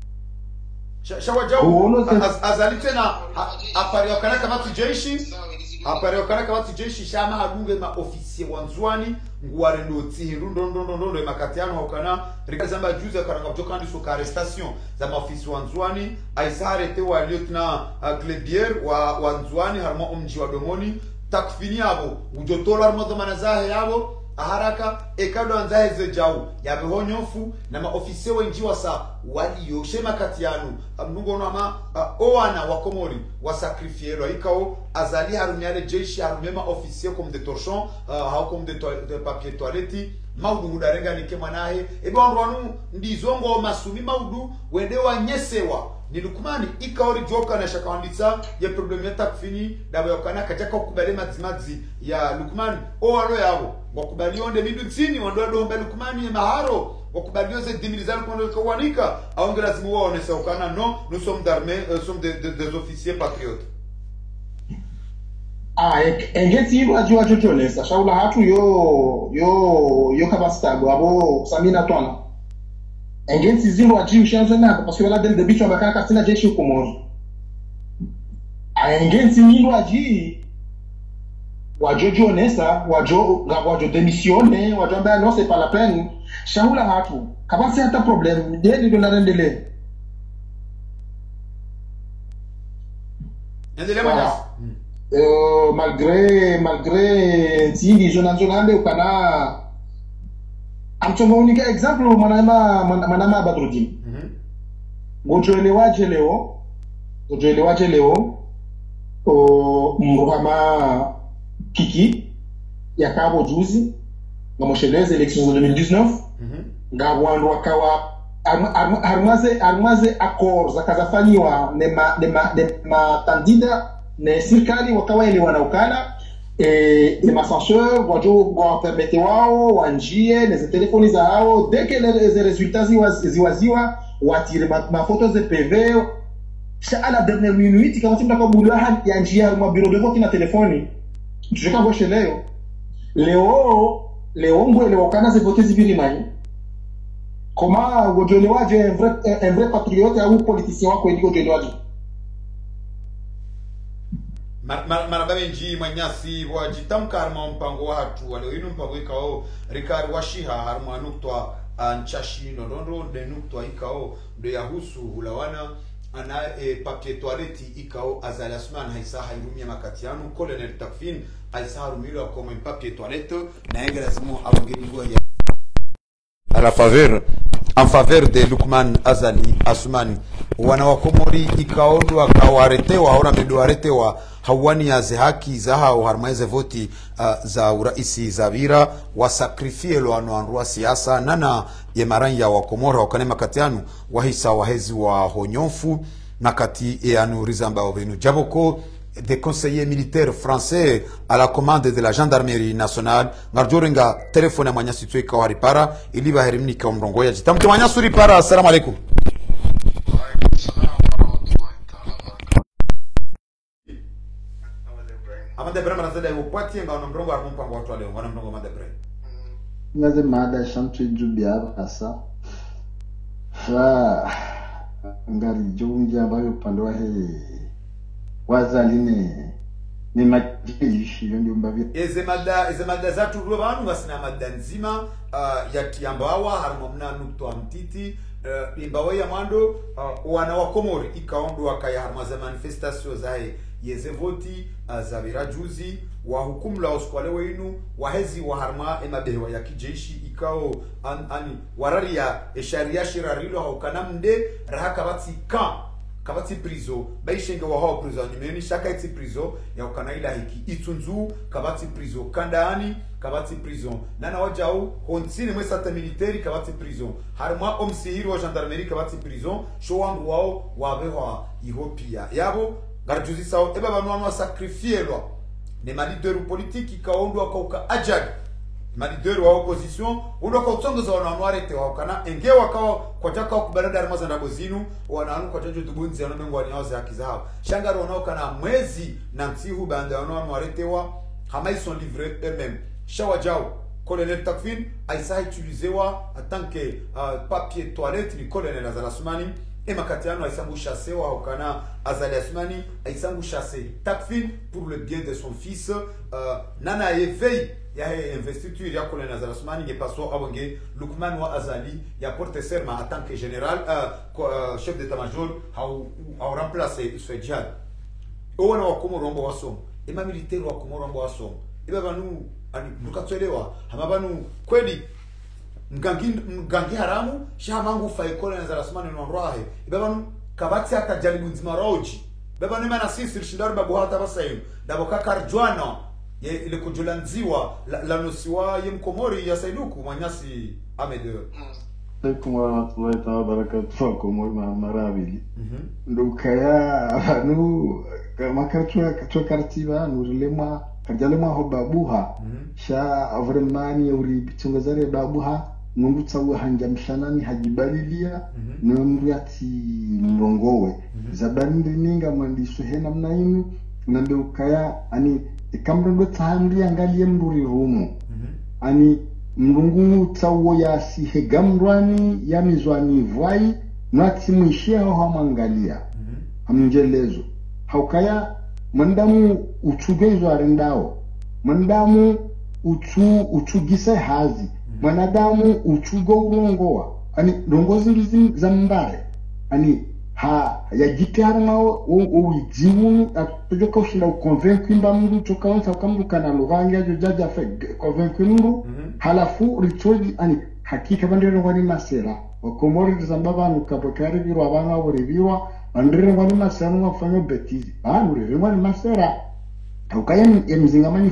shawajao azali tena apari wakana kama jeshi apare okana kabati jeshi shama hadunge ma ofisier wanzwani nguare ndoti hirundo makatiano hokana rikazamba juza karanga kutoka ndiso ka arrestation za maofisi wanzwani aisare te wa lieutenant Klebier wa wanzwani harmo mji wa Domoni takfini abo ujotola harmo dhamana zahe yabo aharaka ekado anzahe ze jau yabe honyofu na maofisi wenji wasa waliyo shema katiano mnungo nama oana wa Komori wa sacrifier ikao azali harumiale jeshi harumema ofisier comme de torchon ha comme de papier toilette maudu mudarenga nike mwanahe ebe wanrwanu ndizongo masumi maudu wende wanyesewa ni Lukumani ikaori joka na shakawanditsa ya problemi ya takfini dawa yokana kachaka kubale mazimazi ya Lukumani alo yao wakubali onde mindu tsini wando ombe Lukumani ya maharo wakubali yose dimilizano kondo kawanika aonge lazimu wao onese okana non nous sommes d'armée sommes des officiers patriotes engeti ajua chochonesa shaula hatu yo kabastabo abo samina twana engeti zilo ajiu shanzo nako parce que là dès le début tu as bakaka sina jeshi Komori engeti nilo aji wajojo onesa wajo démissionner wajo amba non c'est pas la peine shaula hatu kabasi hata problème dès le narendele endele manas malgré tindi zonanzonande ukana amchongo unika example manama Badruddin gojoelewaje leo mruhama kiki yakabo juzi ngamosheleze elections de 2019 ngabwandu wakawa armaze accords zakazafanywa nema kandida ne serikali wakawa elewana ukana masenseur wajo permete wao wanjie neze telefoni za hao dès que les résultats ziwaziwa watire ma photos de PV à la dernière minute kama timba kwa bulu ya njia ma bureau de vote na telefoni tushaka boshe leo ngwe leo kana ze voter zibiri mai koma wajelewaje un vrai patriote au politicien wako ndiko wajelewaje marababe nji manyasi wajitamka harma mpango watu wale inu mpango ikao rikari washiha harma nuktwa nchashi nodondo de nuktwa ikao ndo yahusu hulawana ana papier toilette ikao azalasman haisa hairumia makatiano colonel takfin haisa harumilo comme un papier toilette na engrazimo abangeliwa ya à la faveur en faveur de Lukman Azali Asumani wana wa Komori ikaondo akawaretewa haura medoaretewa hawani ya haki za hao harmaize voti za uraisi za vira wasakrifie lo anuanrua siasa nana ye maranya wa Komora wakanema katianu wahisa wahezi wa honyofu na kati e anu rizamba ovenu jaboko des conseillers militaires français à la commande de la gendarmerie nationale ngarjorenga telefone mwanya situe kwa haripara iliba herimni kwa mrongo ya jitamte mwanya suri para. Assalamu alaikum. Amade Ibrahim anazada upati nga mrongo wa mpango watu leo wana mrongo Amade Ibrahim ngaze mada shamtu jubia hasa ngali jongia ambayo upande wa wazaline ni majishi ndio mbavia eze mada zatu ruwa banu basina mada nzima ya tiambawa harmomna nukto amtiti imbawa ya mando wana wa Komori ikaondo wakaya harmaza manifestation zae yeze voti za virajuzi wa hukumu la oskwale wenu wahezi wa harma emabewa ya kijeshi ikao ani wararia sharia shirarilo haukanamde rahaka batsi kabati prizo baishenge wa hao prizo nimeni shaka iti prizo ya ukanaila hiki itunzu kabati prizo kandaani kabati prizo nana wajao honsini mwesata militeri kabati prizo harma omsihiri wa gendarmerie kabati prizo showangu wao wabewa ihopia yabo garjuzi sao eba banu sacrifier lwa ne malideru politiki kaondwa kauka ajag malideru wa opposition undo kwa utongoza wananwarete wakana enge wakawa kwa taka kubalada armaza ndabozinu wanaanu kwa chanjo dubunzi ya nomengo wanyaoze haki zao shangaro wanaokana mwezi na mtihu banda wananwarete wa hama ils sont livrés eux-mêmes shawa jao colonel Takfin aisa utilisewa en tant que papier toilette ni colonel Azalasmani Makatiano aisangu chassé wa Okana Azali Asmani aisangu chassé Takfin pour le bien de son fils nana éveil ya investiture ya Colonel Azali Asmani ne passo abonge Lukman wa Azali ya porte serment en tant que général chef d'état-major a remplacé ce djihad owana wa Komorombo wasom ema militaire wa Komorombo wasom iba banu ani mukatwelewa hamabanu kweli mgangi haramu shamangu faikole na zarasmani nonroahe ibabanu kabati hata jalibu nzima roji baba nema na sisi rishindaru babu hata basayu dabo kakarjwana ye ile kujulanziwa la nosiwa ye mkomori ya saiduku mwanyasi Ahmed Alaikum warahmatullahi ta'ala barakatuh komori marabili ndukaya abantu makachwa kartiba nurilema kajalema ho babuha sha avremani uri bitungazare babuha nungutsa we hanjamshanani hajibalilia nomriati mrongowe zabandi ninga mandiso hena mnainu nambe ukaya ani ikamrendo tsamri angalie mruri rumo ani mrungu tsawo ya si hegamrwani ya mizwani vai nwati mwishia ho hamangalia amjelezo haukaya mandamu uchugezo arendao mandamu uchugise hazi manadamu uchugo urongoa ani rongozi za mbare ani ha yajitara nao ujiwu atojoka ushinda ukonvenku imba mndu chokaonsa ukamdu kana lughangia jojaja fe konvenku mndu halafu richoji ani hakika bandere ngwani masera wakomori zambaba nukapokari biro abana waboribirwa bandere ngwani masera ngafanya betizi banu ngwani masera ukaya emzingamani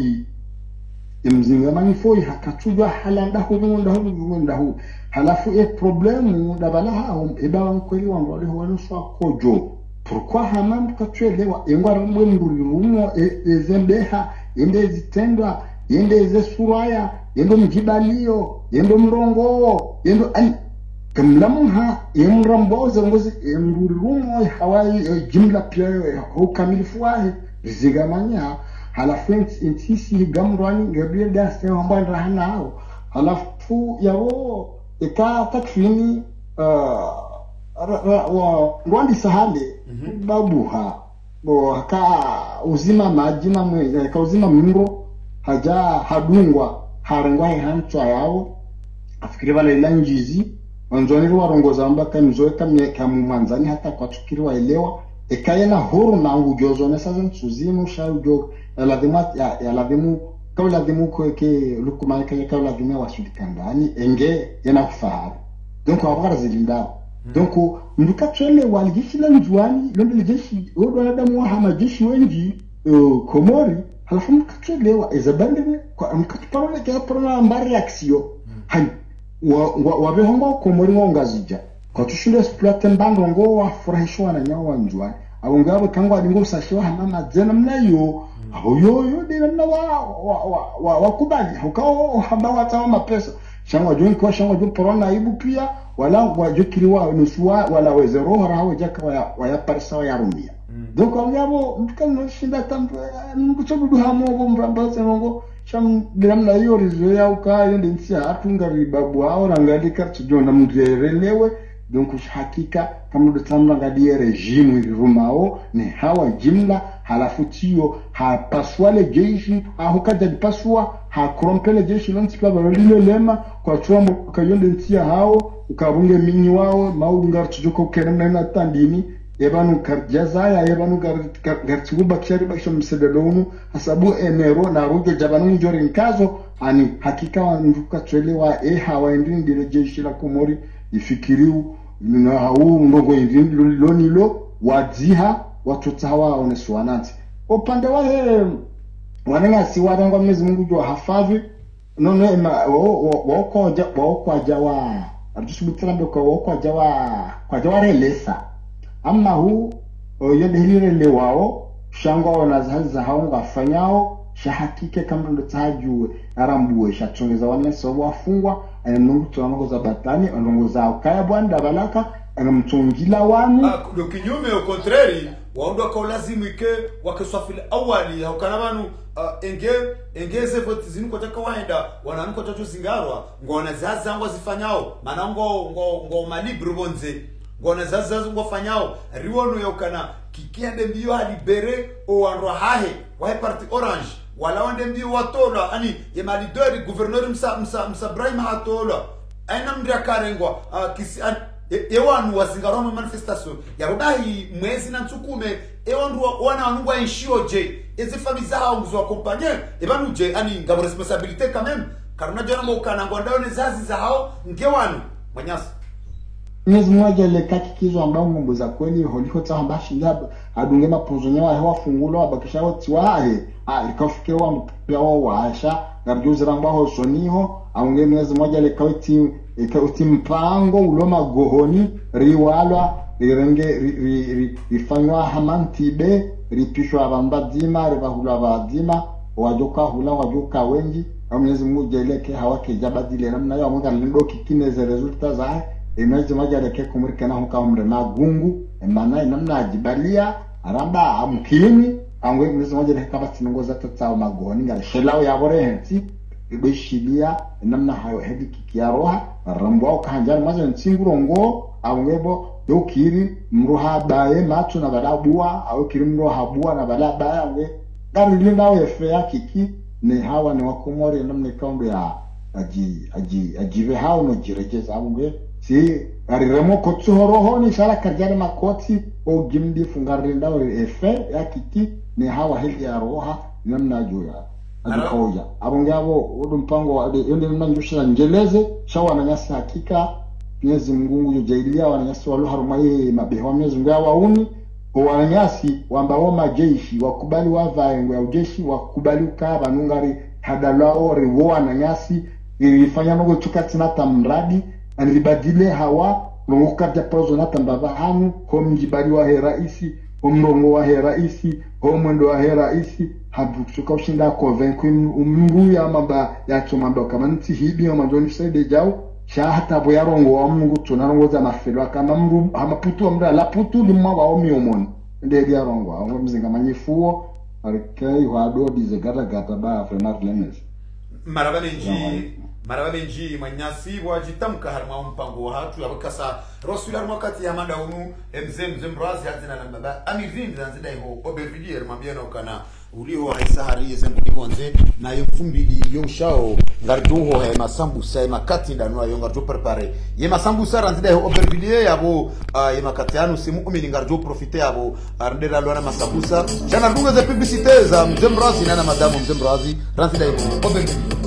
foi hakachujwa halanda hu halafu problemu dabalaha eba kweli wangu wale wanuswa kojo pourquoi hamam kachwelewa engwara mwenduri rumo ezembeha ende zitendwa ende zesuraya endo mjibalio endo mrongo endo ani kamlamunha emramboza ngozi emruri rumo hawai jumla pia hukamilifu wahe zigamanya halafu intisi gamrwani Gabriel Daste wambanda hana hao halafu yawo ika takfini Rwandi sahale babuha bo haka uzima majina mwe ka uzima mimro haja hadungwa harengwa hanchwa yao afikiri wale ilanjizi wanzoni warongoza mbaka mzoe kamu manzani hata kwa tukiri waelewa ekayena huru na ujozo na sasa nsuzimu shaujo yalazimu kaulazimu kweke lukuma kaya kaulazimu wasudikandani enge yana kufahamu donc abagara zilinda donc ndukachele walijishila njuani londo jeshi odo adamu hama jeshi wengi komori halafu mkachele wa ezabande kwa mkatupana kwa prona mbari action hani wabehongo komori ngazija kwa tushule splate mbando ngo wafurahishwa na nyawa njuani abungabo kangwa adingo sashiwa hamama zena mnayo ahoyoyo de na wakubali hukao hamba watawa mapesa shangwa joni kwa shangwa joni porona ibu pia wala wajukiriwa nusuwa wala wezero harawo jaka waya parisa wa yarumia donc abungabo mtukano shinda tambo mkuchobudu hamo mramba sengo sham bilamna hiyo rizo ya ukayo ndensia atunga ribabu hao rangalika tujona mrelewe donc hakika kama dutsamla ngadie regime irumao ne hawa jimla halafu tio hapaswale jeshi ahukaja dipaswa hakrompele jeshi lonsipa balile lema kwa chombo kayonde ntia hao ukabunge minyi wao maungar tujuko keremna na tandini ebanu karjazaya ebanu gartiguba kshari basho msededonu hasabu enero na ruge jabanu njori nkazo ani hakika wanduka twelewa hawa ndindire jeshi la Komori ifikiriu na hau ndongo indini lonilo wadziha watutawa oneswanati opande wahe wanenga si wadangwa Mwenyezi Mungu jo hafavi nono wako jawa arjishubitira ndoko wako jawa relesa amma hu yende hilile wao shangwa wanazaza hao ngafanyao shahakike kama ndo tajue arambuwe shatongeza waneso wafungwa mungu tunaongoza batani onongoza ukaya bwanda balaka anamtungila wanu do kinyume au contraire waondo kwa lazimu ike wakiswafili awali haukana banu engeze vote zinu kwa taka waenda wananuko kwa tacho zingarwa ngo wanazaza ngo zifanyao mana ngo malibru bonze ngona zazazo ngofanyao riwono yokana kikiende mbio hadi bere o wanro hahe wa parti orange wala wande mbio watola ani ye malidori gouverneur msa Ibrahim hatola aina mndya karengwa kisi ewanu wazingaroma manifestation yarudahi mwezi na ntukume ewandu wana wanungwa enshio je ezi famille zao nguzwa accompagner ebanu je ani ngabo responsabilité quand même karuna jona mokana ngwandao ne zazi zao ngewanu manyasi Mwezi mmoja ile kakikizo ambao ngombo za kweli holiko tsamba shingaba adunge mapunzo wa hewa fungulo abakisha woti wahe ikafikira wa mpya wa washa ngarjuzi ramba ho soniho aunge mwezi mmoja ile kauti mpango uloma gohoni riwalwa rirenge rifanywa hamantibe ripishwa abambadima ribahula abadima wajoka wengi mwezi mmoja ile ke hawake jabadile namna yo amunga lindo kikineze resulta za mwezi mmoja ile ke kumurikana huka umre magungu emana namna ajibalia aramba amkilimi angwe mwezi mmoja ile kaba tinongoza totsa magoni ngale shelao yabore hensi ibishilia namna hayo hedi kikiaroha rambwa ukanjana mazo nsingurongo awngebo dokiri mruha bae macho na balabua au kiri mruha bua na balaba angwe ngari linda wefe yakiki ne hawa ne wakomori namne kaundo ya ajive hao no jirejeza angwe si ari remoko tsuhoroho ni shala karjana makoti o gimdi fungarinda wefe yakiki ne hawa hedi ya roha namna joya Adukoja. Abongabo udumpango wa yonde mnanjushira ngeleze shawa na nyasi hakika Mwenyezi Mungu yujailia wananyasi walu harumaye mabeho Mwenyezi Mungu wauni wananyasi wambao majeshi wakubali wavaengo ya ujeshi wakubali ukaba nungari hadalao rewo wananyasi ilifanya nogo tukatinata mradi anilibadile hawa nungukata prozo nata mbavahanu komjibali wa heraisi umrongo wa heraisi omwendo wa heraisi habukusuka ushinda convaincre umungu ya mamba ya chomando kama nti hibi ya manjoni side jao sha hata boya rongo wa mungu tunarongoza mafelo kama mru amaputu amra la putu limwa wa omi omoni ndege ya rongo wa mzinga manyifuo arikai hado dizegata gata ba Frenard Lemes marabenji manyasi wajitamka harma mpango wa hatu yabakasa rasular mwakati ya manda unu mzembrazi hazina na mbaba amivindi zanzida ho obervidier mambiano kana ulio haisahari yesembu bonze na yomfumbili yonshao ngarduho he masambusa makati ndanwa yongardu prepare ye masambusa ranzida ho obervidier yabo ye makati anu simu umili ngardu profiter yabo arndera lwana masambusa jana dunga za publicite za mzembrazi na madamu mzembrazi ranzida ho obervidier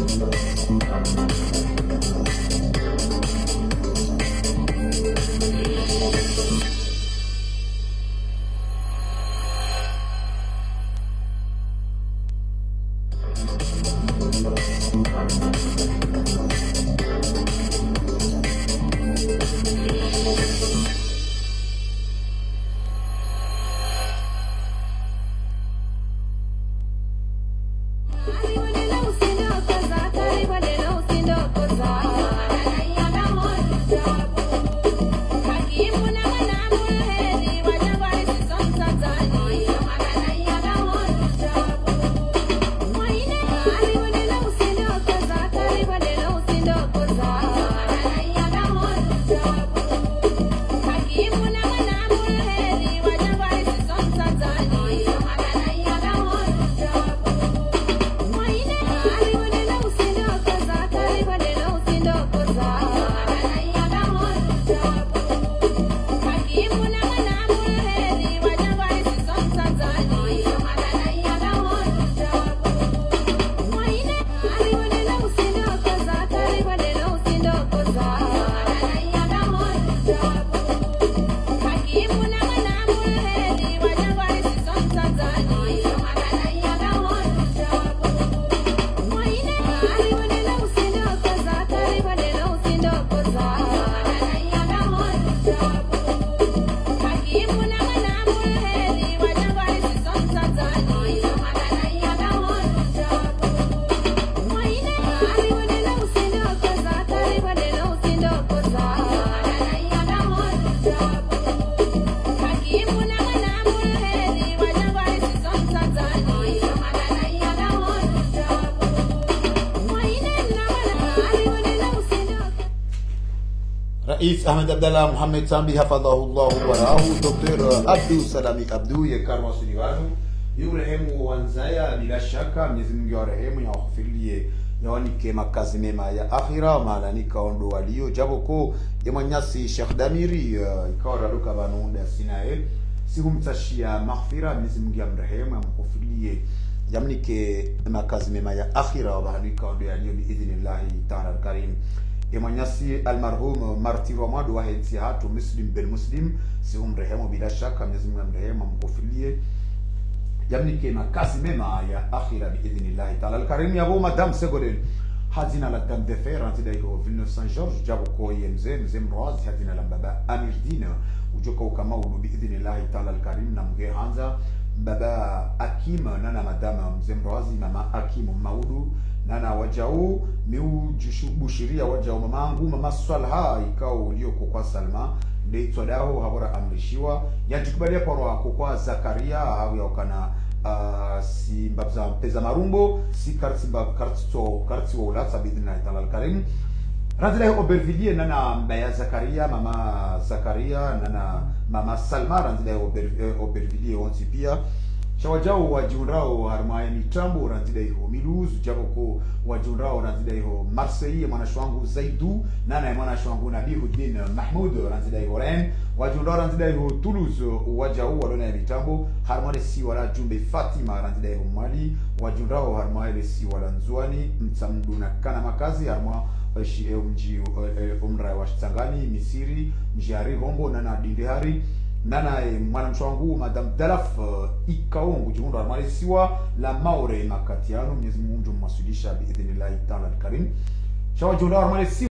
Rais Ahmed Abdallah Muhammad Sambi hafadhahullahu wa rahu. Dr. Abdu Salami Abdu yekarwa siliwanu yurehemu wanzaya, bila shaka Mwenyezi Mungu warehemu ya waghfirie yawanike makazi mema ya akhira malanika ondo walio jaboko yamanyasi Sheikh Damiri ikawara duka banunda sinael sihumtashia maghfira Mwenyezi Mungu amrehemu amghfirie yamnike makazi mema ya akhira malanika ondo walio biidhnillah ta'ala al-karim. Yamanyasi almarhum martir wa madu wa hatu Muslim bin Muslim sihumrehemu bila shaka Mwenyezi Mungu amrehemu amghfirie yamnike makazi mema ya akhira biidhnillah ta'ala al-karim. Yabo madame Segolel hadina la dame de fer antida yo Villeneuve Saint-Georges jabo ko yemze mroaz hadina la baba Amir Dina ujoka kama ubu biidhnillah ta'ala al-karim na mge hanza baba Akim nana madame mroazi mama Akim Maudu nana wajau miu bushiria wajau mamangu mama Salha ikao ulioko kwa Salma ndeitwa dao habora amrishiwa yajikubalia kwa kwa Zakaria au yakana si mbabza peza marumbo si karti wa ulata bidina ta'ala al-karim. Radila Aubervilliers nana mbaya Zakaria mama Zakaria nana mama Salma radila Aubervilliers onzi pia shawajao wajunrao harmaya mitambo radila hiyo miluzu jaboko wajunrao radila hiyo Marseille mwanashwangu Zaidu nana mwanashwangu Nabihuddin Mahmoud radila hiyo Ren wajunrao radila hiyo Toulouse wajao walona ya mitambo harmaya si wala Jumbe Fatima radila hiyo Mali wajunrao harmaya si wala Nzwani mtamdu na kana makazi harmaya mji umra wa Shitangani Misiri mjari Rombo nana Dindehari nana mwanamshwangu madam Dalaf ikaongu jimundo armalisiwa la maure makatiano Mwenyezi Mungu mwasilisha biidhnillah ta'ala al-karim. Shawajunda armalisiwa